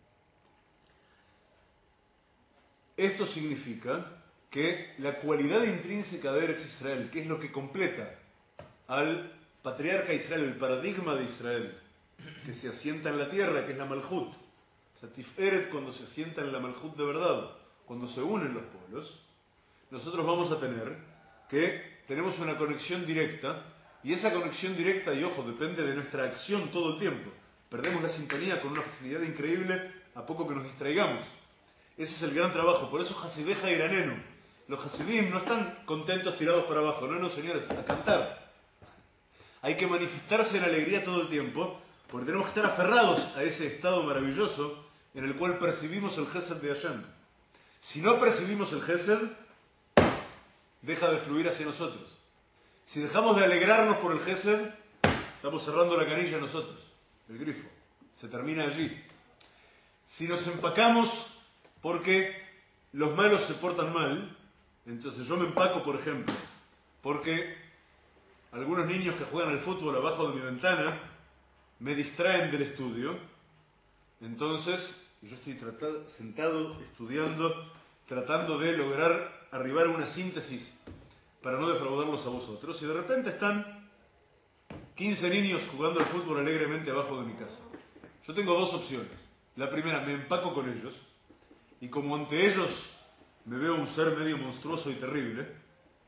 Esto significa que la cualidad intrínseca de Eretz Israel, que es lo que completa al patriarca Israel, el paradigma de Israel, que se asienta en la tierra, que es la Malhut. O sea, Tiferet, cuando se asienta en la Malhut de verdad, cuando se unen los pueblos, nosotros vamos a tener que tenemos una conexión directa, y esa conexión directa, y ojo, depende de nuestra acción todo el tiempo. Perdemos la sintonía con una facilidad increíble a poco que nos distraigamos. Ese es el gran trabajo. Por eso Hasideja Iranenu. Los Hasidim no están contentos tirados para abajo. No, señores, a cantar. Hay que manifestarse en alegría todo el tiempo, porque tenemos que estar aferrados a ese estado maravilloso en el cual percibimos el Gesed de Hashem. Si no percibimos el Gesed, deja de fluir hacia nosotros. Si dejamos de alegrarnos por el Gesed, estamos cerrando la canilla nosotros, el grifo. Se termina allí. Si nos empacamos porque los malos se portan mal, entonces yo me empaco, por ejemplo, porque algunos niños que juegan al fútbol abajo de mi ventana me distraen del estudio, entonces yo estoy sentado, estudiando, tratando de lograr arribar a una síntesis para no defraudarlos a vosotros, y de repente están 15 niños jugando al fútbol alegremente abajo de mi casa. Yo tengo dos opciones. La primera, me empaco con ellos, y como ante ellos me veo un ser medio monstruoso y terrible,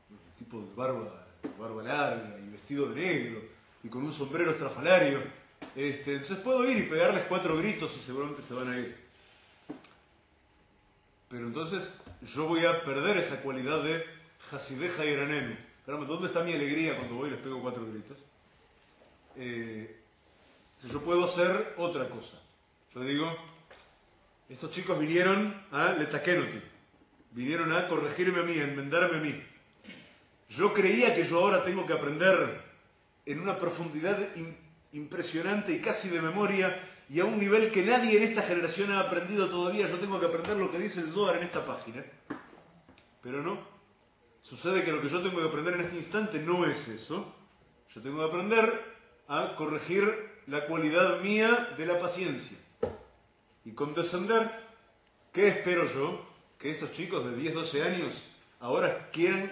tipo de barba larga y vestido de negro y con un sombrero estrafalario, Entonces puedo ir y pegarles 4 gritos y seguramente se van a ir. Pero entonces yo voy a perder esa cualidad de Hasideja y Granenu. ¿Dónde está mi alegría cuando voy y les pego 4 gritos? Yo puedo hacer otra cosa. Yo digo, estos chicos vinieron a Letakenoti, vinieron a corregirme a mí, a enmendarme a mí. Yo creía que yo ahora tengo que aprender en una profundidad impresionante y casi de memoria y a un nivel que nadie en esta generación ha aprendido todavía. Yo tengo que aprender lo que dice el Zohar en esta página. Pero no. Sucede que lo que yo tengo que aprender en este instante no es eso. Yo tengo que aprender a corregir la cualidad mía de la paciencia y condescender. ¿Qué espero yo? Que estos chicos de 10, 12 años ahora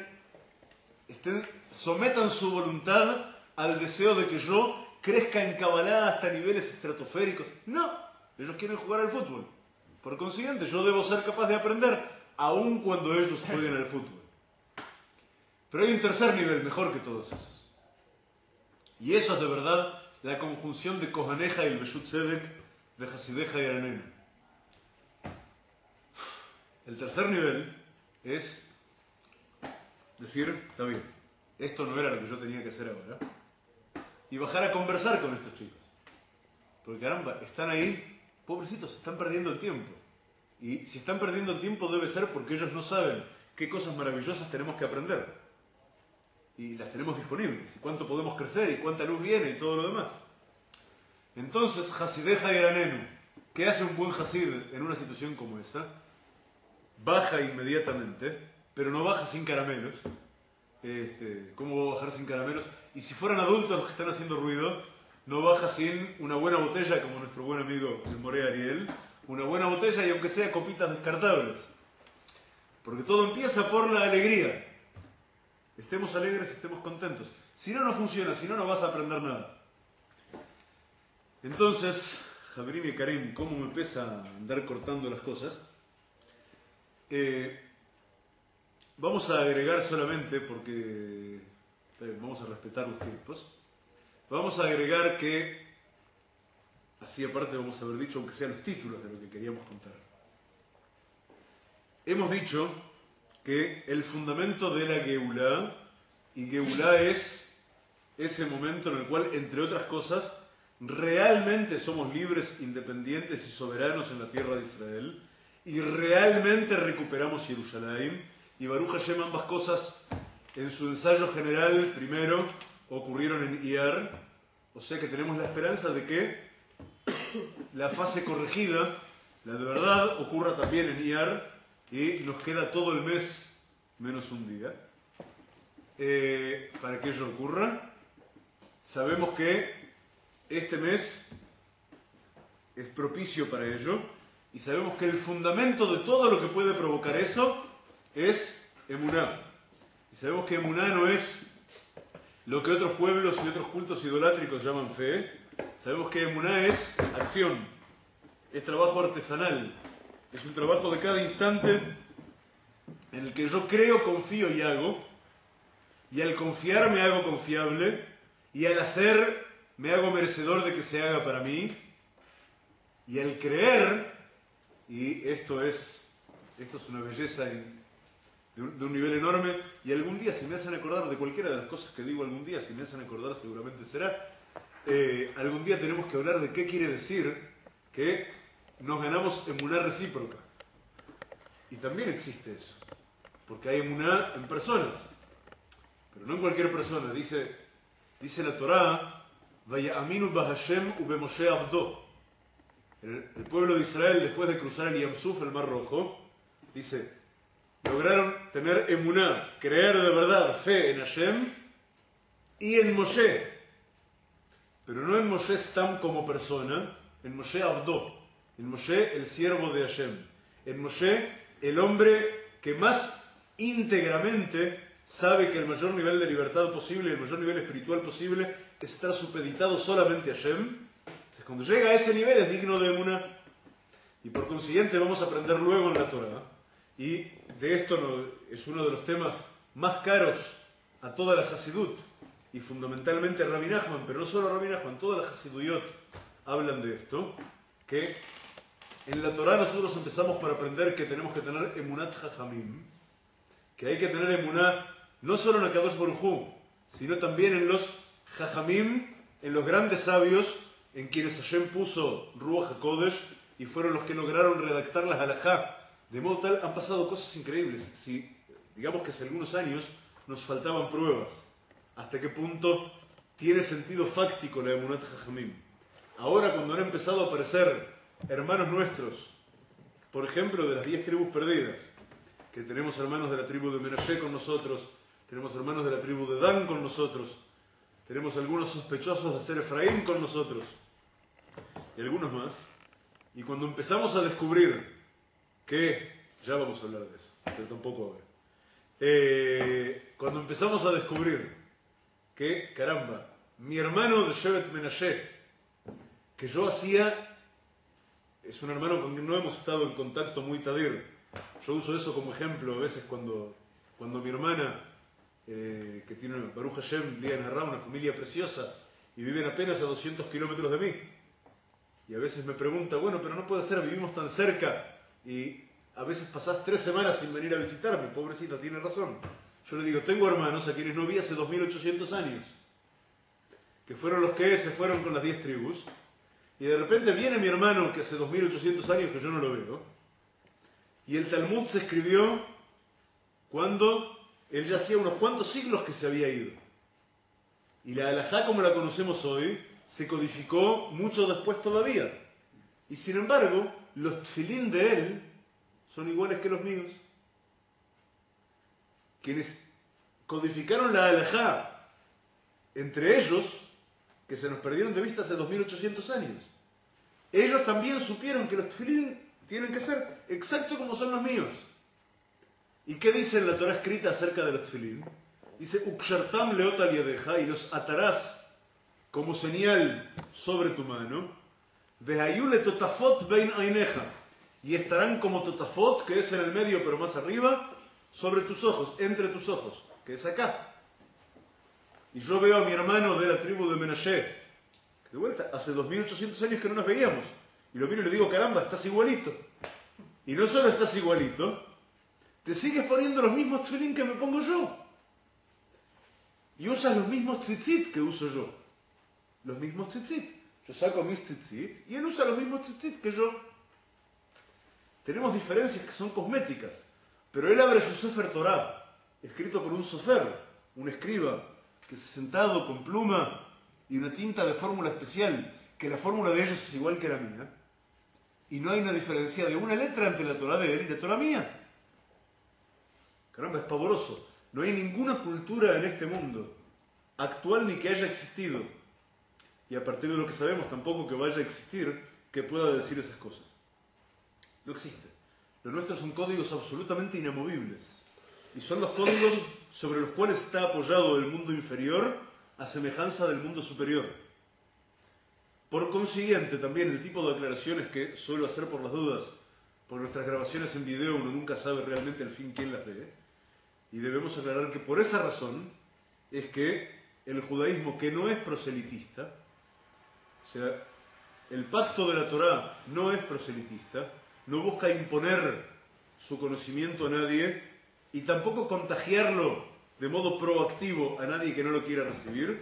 sometan su voluntad al deseo de que yo crezca en Kabbalah hasta niveles estratosféricos. No, ellos quieren jugar al fútbol. Por consiguiente, yo debo ser capaz de aprender aun cuando ellos jueguen al fútbol. Pero hay un tercer nivel mejor que todos esos. Y eso es de verdad la conjunción de Kohaneja y el Beshut Tzedek, de Hasideja y Granenu. El tercer nivel es decir, está bien, esto no era lo que yo tenía que hacer ahora. Y bajar a conversar con estos chicos. Porque caramba, están ahí, pobrecitos, están perdiendo el tiempo. Y si están perdiendo el tiempo debe ser porque ellos no saben qué cosas maravillosas tenemos que aprender. Y las tenemos disponibles, y cuánto podemos crecer, y cuánta luz viene, y todo lo demás. Entonces, Hasideja y Granenu, ¿qué hace un buen Hasid en una situación como esa? Baja inmediatamente, pero no baja sin caramelos. ¿Cómo va a bajar sin caramelos? Y si fueran adultos los que están haciendo ruido, no baja sin una buena botella, como nuestro buen amigo el Moré Ariel, una buena botella y aunque sea copitas descartables. Porque todo empieza por la alegría. Estemos alegres, estemos contentos. Si no, no funciona, si no, no vas a aprender nada. Entonces, Javier y Karim, ¿cómo me pesa andar cortando las cosas? Vamos a agregar solamente, porque vamos a respetar los tiempos, vamos a agregar que, así aparte vamos a haber dicho, aunque sean los títulos de lo que queríamos contar. Hemos dicho que el fundamento de la Geulá, y Geulá es ese momento en el cual, entre otras cosas, realmente somos libres, independientes y soberanos en la tierra de Israel, y realmente recuperamos Jerusalén, y Baruch Hashem, ambas cosas en su ensayo general primero ocurrieron en Iyar, o sea que tenemos la esperanza de que la fase corregida, la de verdad, ocurra también en Iyar, y nos queda todo el mes menos un día. Para que ello ocurra, sabemos que este mes es propicio para ello, y sabemos que el fundamento de todo lo que puede provocar eso es Emuná. Y sabemos que Emuná no es lo que otros pueblos y otros cultos idolátricos llaman fe. Sabemos que Emuná es acción, es trabajo artesanal, es un trabajo de cada instante en el que yo creo, confío y hago, y al confiar me hago confiable, y al hacer me hago merecedor de que se haga para mí, y al creer, y esto es una belleza de un nivel enorme, y algún día, si me hacen acordar de cualquiera de las cosas que digo algún día, si me hacen acordar seguramente será, algún día tenemos que hablar de qué quiere decir que nos ganamos emuná recíproca. Y también existe eso, porque hay emuná en personas, pero no en cualquier persona. Dice la Torá, Vayaminu Bahashem ubemoshe Abdo. El pueblo de Israel, después de cruzar el Yamsuf, el Mar Rojo, dice, lograron tener emuná, creer de verdad, fe en Hashem y en Moshe, pero no en Moshe Stam como persona, en Moshe Abdo, en Moshe el siervo de Hashem, en Moshe el hombre que más íntegramente sabe que el mayor nivel de libertad posible, el mayor nivel espiritual posible es estar supeditado solamente a Hashem. Entonces, cuando llega a ese nivel es digno de emuná, y por consiguiente vamos a aprender luego en la Torá, y de esto es uno de los temas más caros a toda la Hasidut, y fundamentalmente Rabbi Nachman, pero no solo Rabbi Nachman, toda la Hasiduyot hablan de esto, que en la Torá nosotros empezamos por aprender que tenemos que tener emunat jajamim, que hay que tener emuná no solo en Akadosh Baruj Hu, sino también en los jajamim, en los grandes sabios, en quienes Hashem puso Ruach HaKodesh y fueron los que lograron redactar las halajá. De modo tal, han pasado cosas increíbles. Si, digamos que hace algunos años nos faltaban pruebas. ¿Hasta qué punto tiene sentido fáctico la emunat jajamim? Ahora, cuando han empezado a aparecer hermanos nuestros, por ejemplo, de las 10 tribus perdidas, que tenemos hermanos de la tribu de Menashe con nosotros, tenemos hermanos de la tribu de Dan con nosotros, tenemos algunos sospechosos de ser Efraín con nosotros, y algunos más, y cuando empezamos a descubrir que, ya vamos a hablar de eso, pero tampoco ahora, cuando empezamos a descubrir que, caramba, mi hermano de Shevet Menashe, que yo hacía, es un hermano con quien no hemos estado en contacto muy tadir. Yo uso eso como ejemplo a veces cuando mi hermana, que tiene Baruch Hashem, Lía Narra, una familia preciosa, y viven apenas a 200 kilómetros de mí. Y a veces me pregunta, bueno, pero no puede ser, vivimos tan cerca, y a veces pasás 3 semanas sin venir a visitarme, pobrecita, tiene razón. Yo le digo, tengo hermanos a quienes no vi hace 2800 años, que fueron los que se fueron con las 10 tribus, y de repente viene mi hermano, que hace 2800 años que yo no lo veo, y el Talmud se escribió cuando él ya hacía unos cuantos siglos que se había ido. Y la halajá, como la conocemos hoy, se codificó mucho después todavía. Y sin embargo, los tfilín de él son iguales que los míos. Quienes codificaron la halajá, entre ellos, que se nos perdieron de vista hace 2800 años, ellos también supieron que los tfilín tienen que ser exacto como son los míos. ¿Y qué dice en la Torah escrita acerca de los tfilín? Dice, Ukshartam leot al yadeja, y los atarás como señal sobre tu mano, Vehayule totafot bein aineja, y estarán como totafot, que es en el medio pero más arriba, sobre tus ojos, entre tus ojos, que es acá. Y yo veo a mi hermano de la tribu de Menashe, que de vuelta, hace 2800 años que no nos veíamos, y lo miro y le digo, caramba, estás igualito. Y no solo estás igualito, te sigues poniendo los mismos tefilín que me pongo yo. Y usas los mismos tzitzit que uso yo. Los mismos tzitzit. Yo saco mis tzitzit y él usa los mismos tzitzit que yo. Tenemos diferencias que son cosméticas, pero él abre su Sefer Torah, escrito por un sofer, un escriba, que se ha sentado con pluma y una tinta de fórmula especial, que la fórmula de ellos es igual que la mía, y no hay una diferencia de una letra entre la Torah de él y la Torah mía. Caramba, es pavoroso. No hay ninguna cultura en este mundo, actual ni que haya existido, y a partir de lo que sabemos tampoco que vaya a existir, que pueda decir esas cosas. No existe. Lo nuestro son códigos absolutamente inamovibles, y son los códigos sobre los cuales está apoyado el mundo inferior a semejanza del mundo superior. Por consiguiente, también el tipo de aclaraciones que suelo hacer por las dudas, por nuestras grabaciones en video uno nunca sabe realmente al fin quién las ve, y debemos aclarar que por esa razón es que el judaísmo, que no es proselitista, o sea, el pacto de la Torá no es proselitista, no busca imponer su conocimiento a nadie y tampoco contagiarlo de modo proactivo a nadie que no lo quiera recibir.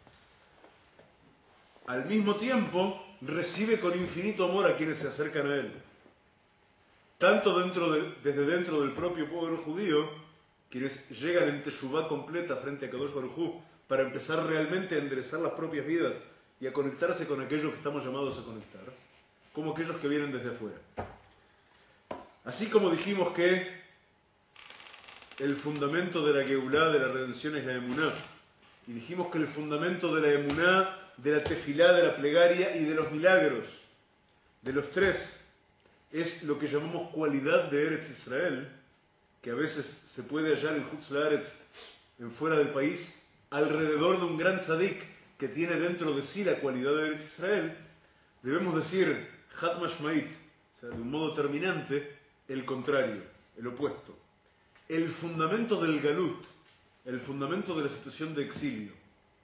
Al mismo tiempo, recibe con infinito amor a quienes se acercan a él. Tanto desde dentro del propio pueblo judío, quienes llegan en teshuvá completa frente a Kadosh Baruj Hu para empezar realmente a enderezar las propias vidas y a conectarse con aquellos que estamos llamados a conectar, como aquellos que vienen desde afuera. Así como dijimos que el fundamento de la Geulá, de la redención, es la emuná, y dijimos que el fundamento de la emuná, de la tefilá, de la plegaria y de los milagros, de los tres, es lo que llamamos cualidad de Eretz Israel, que a veces se puede hallar en Hutz Laaretz, en fuera del país, alrededor de un gran tzadik que tiene dentro de sí la cualidad de Eretz Israel. Debemos decir Hat Mashmait, o sea, de un modo terminante, el contrario, el opuesto. El fundamento del galut, el fundamento de la situación de exilio,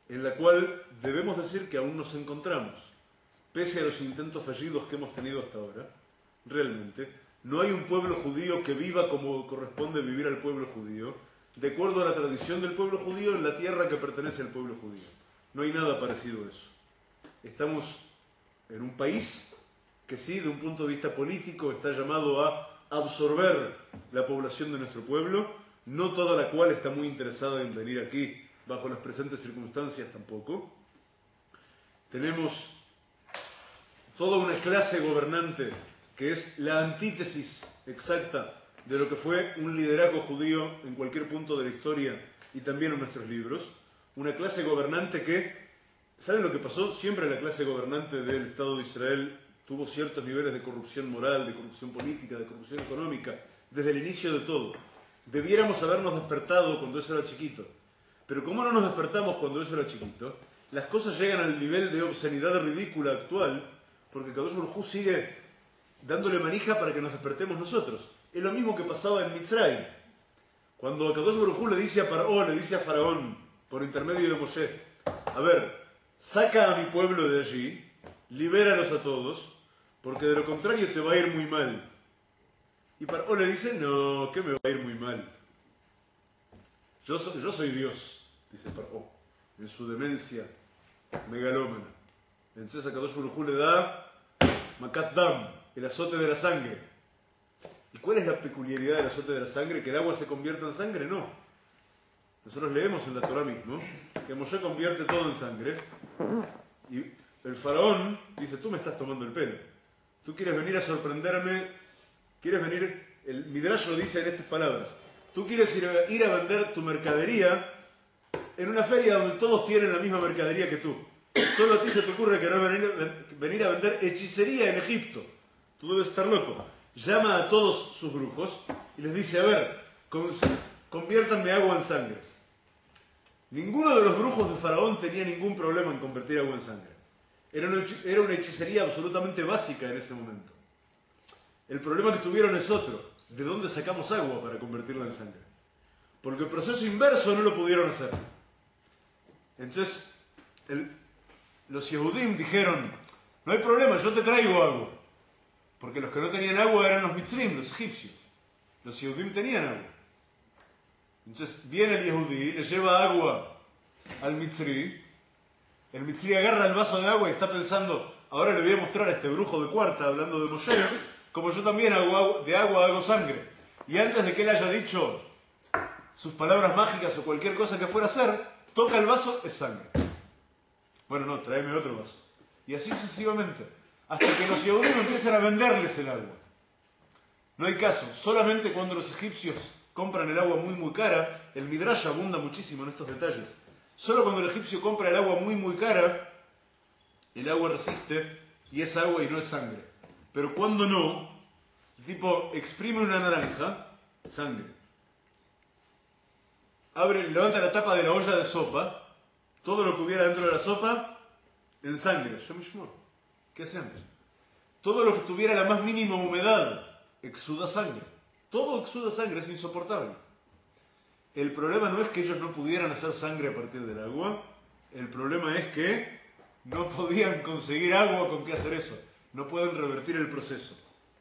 en la cual debemos decir que aún nos encontramos, pese a los intentos fallidos que hemos tenido hasta ahora. Realmente, no hay un pueblo judío que viva como corresponde vivir al pueblo judío, de acuerdo a la tradición del pueblo judío en la tierra que pertenece al pueblo judío. No hay nada parecido a eso. Estamos en un país que sí, de un punto de vista político, está llamado a absorber la población de nuestro pueblo, no toda la cual está muy interesada en venir aquí bajo las presentes circunstancias tampoco. Tenemos toda una clase gobernante que es la antítesis exacta de lo que fue un liderazgo judío en cualquier punto de la historia y también en nuestros libros. Una clase gobernante que, ¿saben lo que pasó? Siempre la clase gobernante del Estado de Israel tuvo ciertos niveles de corrupción moral, de corrupción política, de corrupción económica, desde el inicio de todo. Debiéramos habernos despertado cuando eso era chiquito. Pero como no nos despertamos cuando eso era chiquito, las cosas llegan al nivel de obscenidad ridícula actual, porque Kadosh Baruj Hu sigue dándole manija para que nos despertemos nosotros. Es lo mismo que pasaba en Mitzrayim. Cuando Kadosh Baruj Hu le dice a Paró, le dice a Faraón, por intermedio de Moshe, a ver, saca a mi pueblo de allí, libéralos a todos, porque de lo contrario te va a ir muy mal. Y Paró le dice, no, que me va a ir muy mal. Yo soy Dios, dice Paró, en su demencia megalómana. Entonces a Kadosh Baruj Hu le da Makat Dam, el azote de la sangre. ¿Y cuál es la peculiaridad del azote de la sangre? ¿Que el agua se convierta en sangre? No. Nosotros leemos en la Torah mismo que Moshe convierte todo en sangre y el faraón dice, tú me estás tomando el pelo. Tú quieres venir a sorprenderme, quieres venir, el Midrash lo dice en estas palabras, tú quieres ir a vender tu mercadería en una feria donde todos tienen la misma mercadería que tú. Solo a ti se te ocurre querer venir a vender hechicería en Egipto. Tú debes estar loco. Llama a todos sus brujos y les dice, a ver, conviértanme agua en sangre. Ninguno de los brujos de Faraón tenía ningún problema en convertir agua en sangre. Era una hechicería absolutamente básica en ese momento. El problema que tuvieron es otro. ¿De dónde sacamos agua para convertirla en sangre? Porque el proceso inverso no lo pudieron hacer. Entonces, los Yehudim dijeron, no hay problema, yo te traigo agua. Porque los que no tenían agua eran los Mitzrim, los egipcios. Los Yehudim tenían agua. Entonces viene el Yehudí, le lleva agua al Mitzri. El Mitzri agarra el vaso de agua y está pensando, ahora le voy a mostrar a este brujo de cuarta, hablando de Moshe, como yo también de agua hago sangre. Y antes de que él haya dicho sus palabras mágicas o cualquier cosa que fuera a hacer, toca el vaso, es sangre. Bueno, no, tráeme otro vaso. Y así sucesivamente. Hasta que los Yehudim empiezan a venderles el agua. No hay caso. Solamente cuando los egipcios compran el agua muy muy cara, el Midrash abunda muchísimo en estos detalles. Solo cuando el egipcio compra el agua muy muy cara, el agua resiste y es agua y no es sangre. Pero cuando no, el tipo exprime una naranja, sangre. Levanta la tapa de la olla de sopa, todo lo que hubiera dentro de la sopa, en sangre. ¿Qué hacemos? Todo lo que tuviera la más mínima humedad, exuda sangre. Todo exuda sangre, es insoportable. El problema no es que ellos no pudieran hacer sangre a partir del agua, el problema es que no podían conseguir agua con qué hacer eso. No pueden revertir el proceso.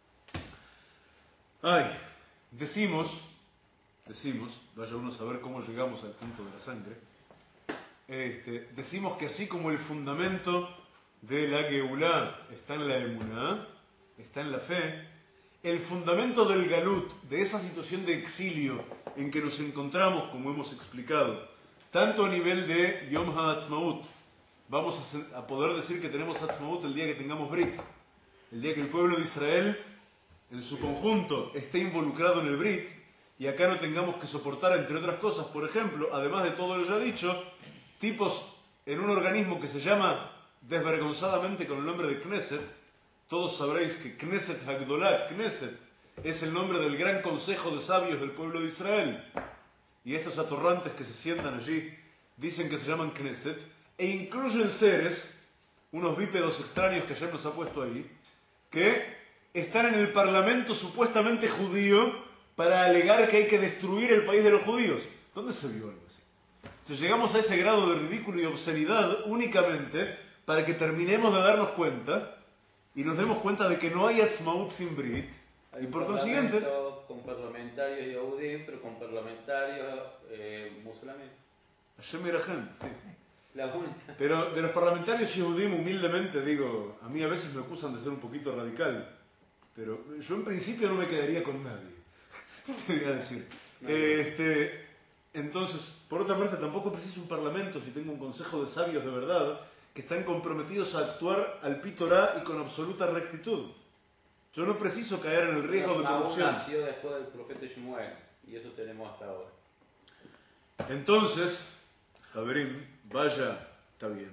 Decimos, vaya uno a saber cómo llegamos al punto de la sangre, decimos que así como el fundamento de la Geulá está en la Emuná, está en la fe, el fundamento del Galut, de esa situación de exilio en que nos encontramos, como hemos explicado, tanto a nivel de Yom HaAtzmaut, vamos a poder decir que tenemos Atzmaut el día que tengamos Brit, el día que el pueblo de Israel en su conjunto esté involucrado en el Brit, y acá no tengamos que soportar, entre otras cosas, por ejemplo, además de todo lo ya dicho, tipos en un organismo que se llama desvergonzadamente con el nombre de Knesset. Todos sabréis que Knesset Hagdolah, Knesset, es el nombre del gran consejo de sabios del pueblo de Israel. Y estos atorrantes que se sientan allí dicen que se llaman Knesset, e incluyen seres, unos bípedos extraños que ayer nos ha puesto ahí, que están en el parlamento supuestamente judío para alegar que hay que destruir el país de los judíos. ¿Dónde se vio algo así? Entonces llegamos a ese grado de ridículo y obscenidad únicamente para que terminemos de darnos cuenta y nos demos cuenta de que no hay Atzmaut sin Brit. Hay Y un por consiguiente... parlamento con parlamentarios Yehudim, pero con parlamentarios musulmanes. Hashem Yirahem, sí. La única. Pero de los parlamentarios Yehudim, humildemente digo, a mí a veces me acusan de ser un poquito radical, pero yo en principio no me quedaría con nadie, te voy a decir. No. Entonces, por otra parte, tampoco preciso un parlamento si tengo un consejo de sabios de verdad que están comprometidos a actuar al pi Torah y con absoluta rectitud. Yo no preciso caer en el riesgo de Aún corrupción. nació después del profeta Shmuel, y eso tenemos hasta ahora. Entonces, Javerim, vaya, está bien.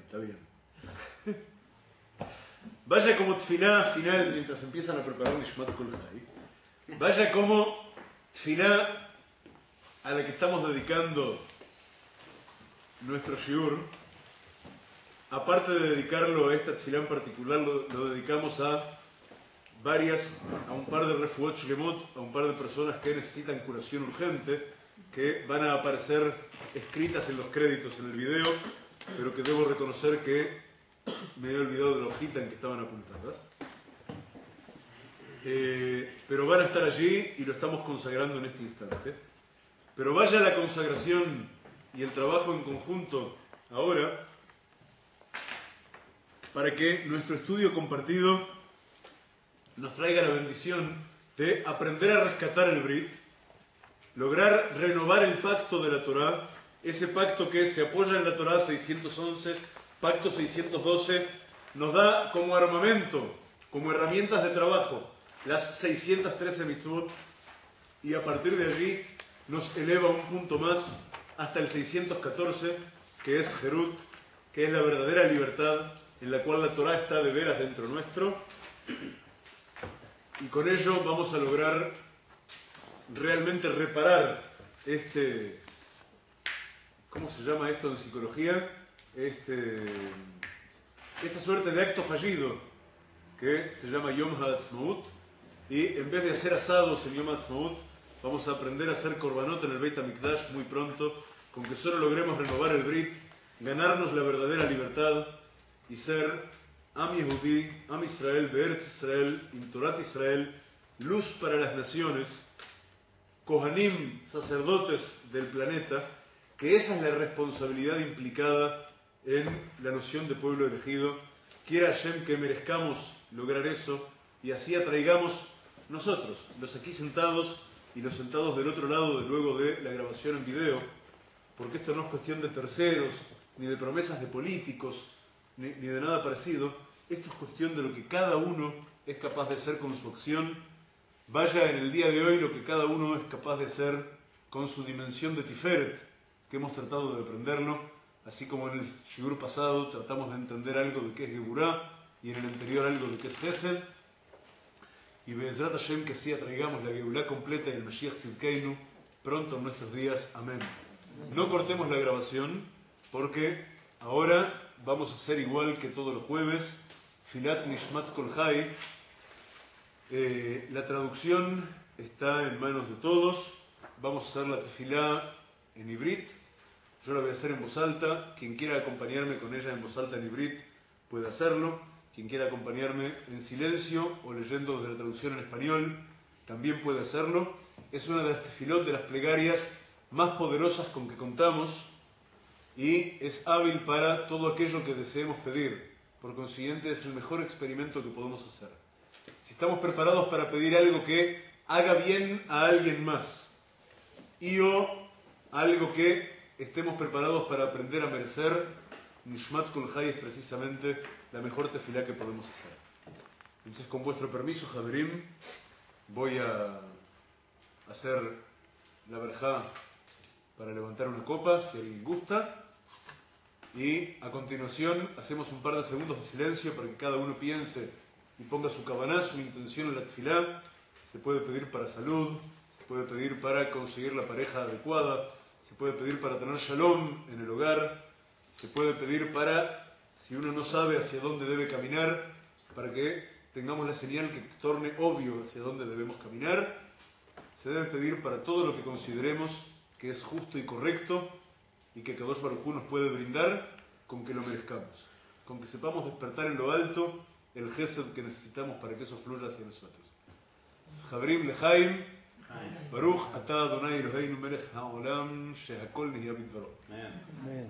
Vaya como tfilá final mientras empiezan a preparar Nishmat Kol Chai. Vaya como tfilá a la que estamos dedicando nuestro shiur. Aparte de dedicarlo a esta tfilá en particular, lo dedicamos a un par de refuot shlemot, a un par de personas que necesitan curación urgente, que van a aparecer escritas en los créditos en el video, pero que debo reconocer que me he olvidado de la hojita en que estaban apuntadas. Pero van a estar allí y lo estamos consagrando en este instante. Pero vaya la consagración y el trabajo en conjunto ahora para que nuestro estudio compartido nos traiga la bendición de aprender a rescatar el Brit, lograr renovar el pacto de la Torá, ese pacto que se apoya en la Torá 611, pacto 612, nos da como armamento, como herramientas de trabajo, las 613 mitzvot, y a partir de allí nos eleva un punto más hasta el 614, que es Jerut, que es la verdadera libertad, en la cual la Torá está de veras dentro nuestro, y con ello vamos a lograr realmente reparar ¿cómo se llama esto en psicología? Esta suerte de acto fallido que se llama Yom HaAtzmaut, y en vez de hacer asados en Yom HaAtzmaut, vamos a aprender a hacer korbanot en el Beit HaMikdash muy pronto, con que solo logremos renovar el Brit, ganarnos la verdadera libertad y ser Am Yehudi, Am Israel, Be'eretz Israel, Im Torat Israel, luz para las naciones, Kohanim, sacerdotes del planeta, que esa es la responsabilidad implicada en la noción de pueblo elegido. Quiera Hashem que merezcamos lograr eso y así atraigamos nosotros, los aquí sentados y los sentados del otro lado luego de la grabación en video, porque esto no es cuestión de terceros, ni de promesas de políticos, ni de nada parecido. Esto es cuestión de lo que cada uno es capaz de hacer con su acción. Vaya en el día de hoy lo que cada uno es capaz de hacer con su dimensión de Tiferet, que hemos tratado de aprenderlo, así como en el shiur pasado tratamos de entender algo de qué es Geburá y en el anterior algo de qué es Gesed. Y Be'ezrat Hashem que así atraigamos la Geburá completa y el Mashiach Tzidkeinu pronto en nuestros días. Amén. No cortemos la grabación porque ahora vamos a hacer igual que todos los jueves, Tfilat Nishmat Kol Chai. La traducción está en manos de todos. Vamos a hacer la tefilá en ibrit. Yo la voy a hacer en voz alta. Quien quiera acompañarme con ella en voz alta en ibrit puede hacerlo. Quien quiera acompañarme en silencio o leyendo desde la traducción en español también puede hacerlo. Es una de las tefilot, de las plegarias más poderosas con que contamos y es hábil para todo aquello que deseemos pedir. Por consiguiente, es el mejor experimento que podemos hacer. Si estamos preparados para pedir algo que haga bien a alguien más y o algo que estemos preparados para aprender a merecer, Nishmat Kol Chai es precisamente la mejor tefilá que podemos hacer. Entonces, con vuestro permiso, Javerim, voy a hacer la verjá para levantar una copa, si alguien gusta. Y a continuación hacemos un par de segundos de silencio para que cada uno piense y ponga su kavaná, su intención en la tefilá. Se puede pedir para salud, se puede pedir para conseguir la pareja adecuada, se puede pedir para tener shalom en el hogar, se puede pedir para, si uno no sabe hacia dónde debe caminar, para que tengamos la señal que torne obvio hacia dónde debemos caminar. Se debe pedir para todo lo que consideremos que es justo y correcto. y que Kadosh Baruj Hu nos puede brindar con que lo merezcamos, con que sepamos despertar en lo alto el gesed que necesitamos para que eso fluya hacia nosotros. Jabrim Lechaim, Baruch Ata Adonai Eloheinu Melech Haolam, Shehakol Nihya Bidvaro. Amén.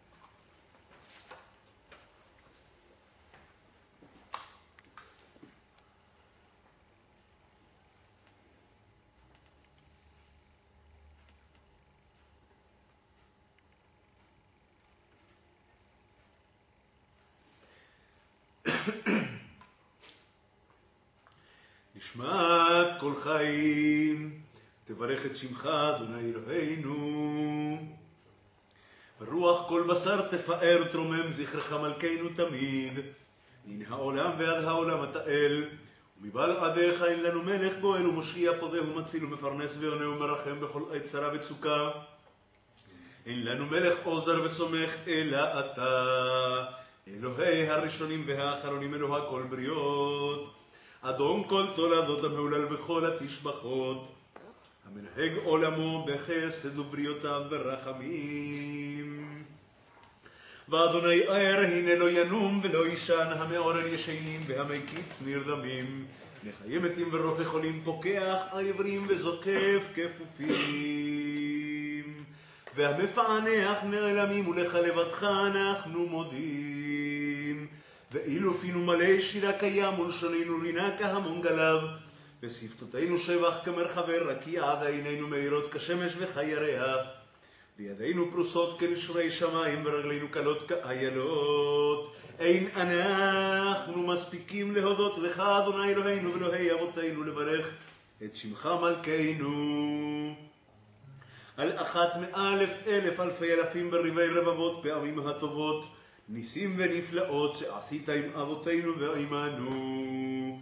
נשמת כל חיים, תברך את שמך אדוני אלוהינו. ברוח כל בשר תפאר תרומם זכרך מלכנו תמיד. מן העולם ועד העולם אתה אל, ומבלעדיך אין לנו מלך גואל ומושיע פודה ומציל ומפרנס ועונה ומרחם בכל עת צרה וצוקה. אין לנו מלך עוזר וסומך אלא אתה, אלוהי הראשונים והאחרונים, אלוה כל בריות. אדון כל תולדות המהולל בכל התשבחות, המנהג עולמו בחסד ובריאותיו ברחמים. ואדוני ער הנה לא ינום ולא ישן, המעורר ישנים והמקיץ נרדמים, מחיה מתים ורופא חולים, פוקח העברים וזוקף כפופים, והמפענח נעלמים, ולך לבדך אנחנו מודים. ואילו פינו מלא שירה קיים ולשוננו רינה כהמון גלב, ושפתותינו שבח כמרחבי רקיע, ועינינו מאירות כשמש וכירח, וידינו פרוסות כנשרי שמיים ורגלינו קלות כאיילות. אין אנחנו מספיקים להודות לך אדוני אלוהינו ואלוהי אבותינו, לברך את שמך מלכנו על 100,000 אלפי אלפים בריבי רבבות פעמים הטובות, ניסים ונפלאות שעשית עם אבותינו ועמנו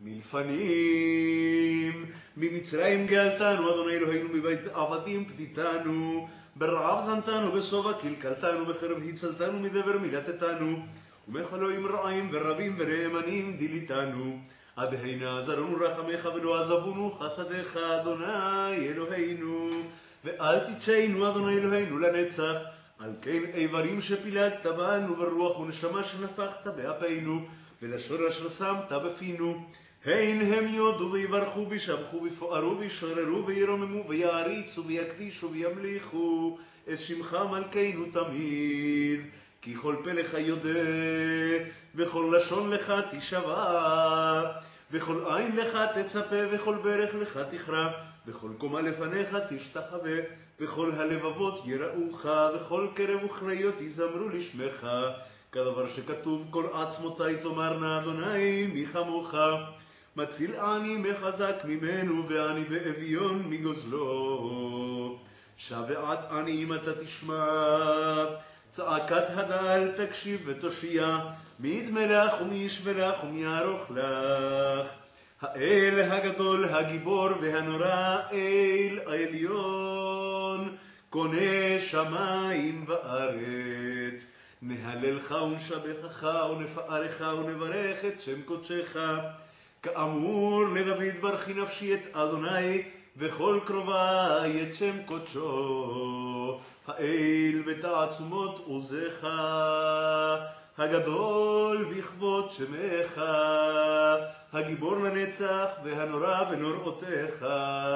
מלפנים. ממצרים גאלתנו אדוני אלוהינו, מבית עבדים פדיתנו, ברעב זנתנו, בשובע קלקלתנו, בחרב הצלתנו, מדבר מילתתנו, ומחלואים רעים ורבים ונאמנים דיליתנו. עד הנה עזרנו רחמך ולא עזבונו חסדיך אדוני אלוהינו, ואל תצ'ינו אדוני אלוהינו לנצח. על כן איברים שפילגת בנו, ורוח ונשמה שנפחת באפינו, ולשור אשר שמת בפינו. הן הם יודו ויברכו וישבחו ויפוארו וישררו וירוממו ויעריצו ויקדישו וימליכו את שמך מלכנו תמיד. כי כל פה לך יודע, וכל לשון לך תשבע, וכל עין לך תצפה, וכל ברך לך תכרע, וכל קומה לפניך תשתחווה, וכל הלבבות יראוך, וכל קרב וכריות יזמרו לשמך, כדבר שכתוב כל עצמותי תאמרנה אדוני מי כמוך. מציל עני מחזק ממנו, ועני באביון מגוזלו. שבת עני אם אתה תשמע, צעקת הדל תקשיב ותושיע, מי ידמה לך ומי ישווה לך ומי יערוך לך. האל הגדול הגיבור והנורא, אל העליון, קונה שמיים וארץ. נהללך ונשבחך ונפארך ונברך את שם קודשך. כאמור לדוד ברכי נפשי את אדוני, וכל קרובי את שם קודשו. האל בתעצומות עוזך, הגדול בכבוד שמך, הגיבור לנצח והנורא בנוראותיך.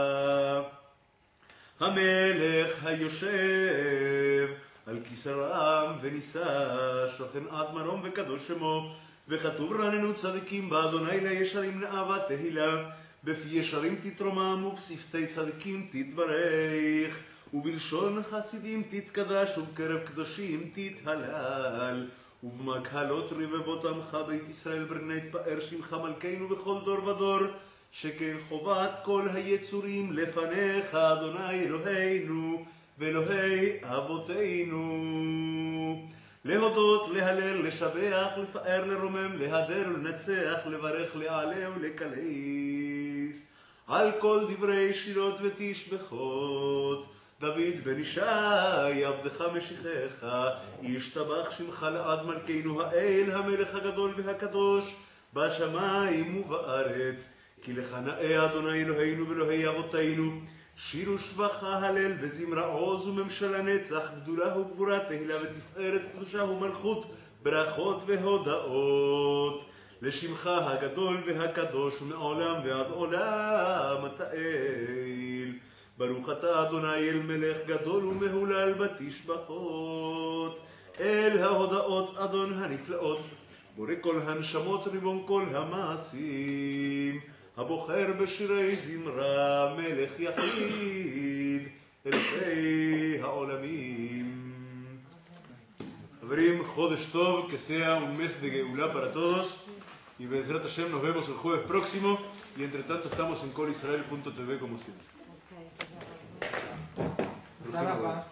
המלך היושב על כיסרם ונישא, שוכן עד מרום וקדוש שמו. וכתוב רננו צדיקים באדוני לישרים נאווה תהילה, בפי ישרים תתרומם ובשפתי צדיקים תתברך, ובלשון חסידים תתקדש ובקרב קדושים תתהלל. ובמקהלות רבבות עמך בית ישראל ברנה יתפאר שמך מלכנו בכל דור ודור, שכן חובת כל היצורים לפניך אדוני אלוהינו ואלוהי אבותינו. להודות, להלל, לשבח, לפאר, לרומם, להדר ולנצח, לברך, לעלה ולקלס, על כל דברי שירות ותשבחות. דוד בן ישי עבדך משיחך, ישתבח שמך לעד מלכנו האל המלך הגדול והקדוש בשמיים ובארץ. כי לך נאה אדוני אלוהינו ואלוהי אבותינו, שיר ושבחה, הלל וזמרה עוז וממשלה נצח, גדולה וגבורה, תהילה ותפארת, קדושה ומלכות, ברכות והודאות. לשמך הגדול והקדוש, ומעולם ועד עולם אתה אל. ברוך אתה אדוני אל מלך גדול ומהולל בתשבחות. אל ההודאות אדון הנפלאות, בורא כל הנשמות, ריבון כל המעשים, הבוחר בשירי זמרה, מלך יחיד, אלוהי העולמים. Abrim, Jodesh Tov, que sea un mes de Geulá para todos. Y Bezrat Hashem, nos vemos el jueves próximo. Y entre tanto estamos en colisrael.tv como siempre. תודה רבה.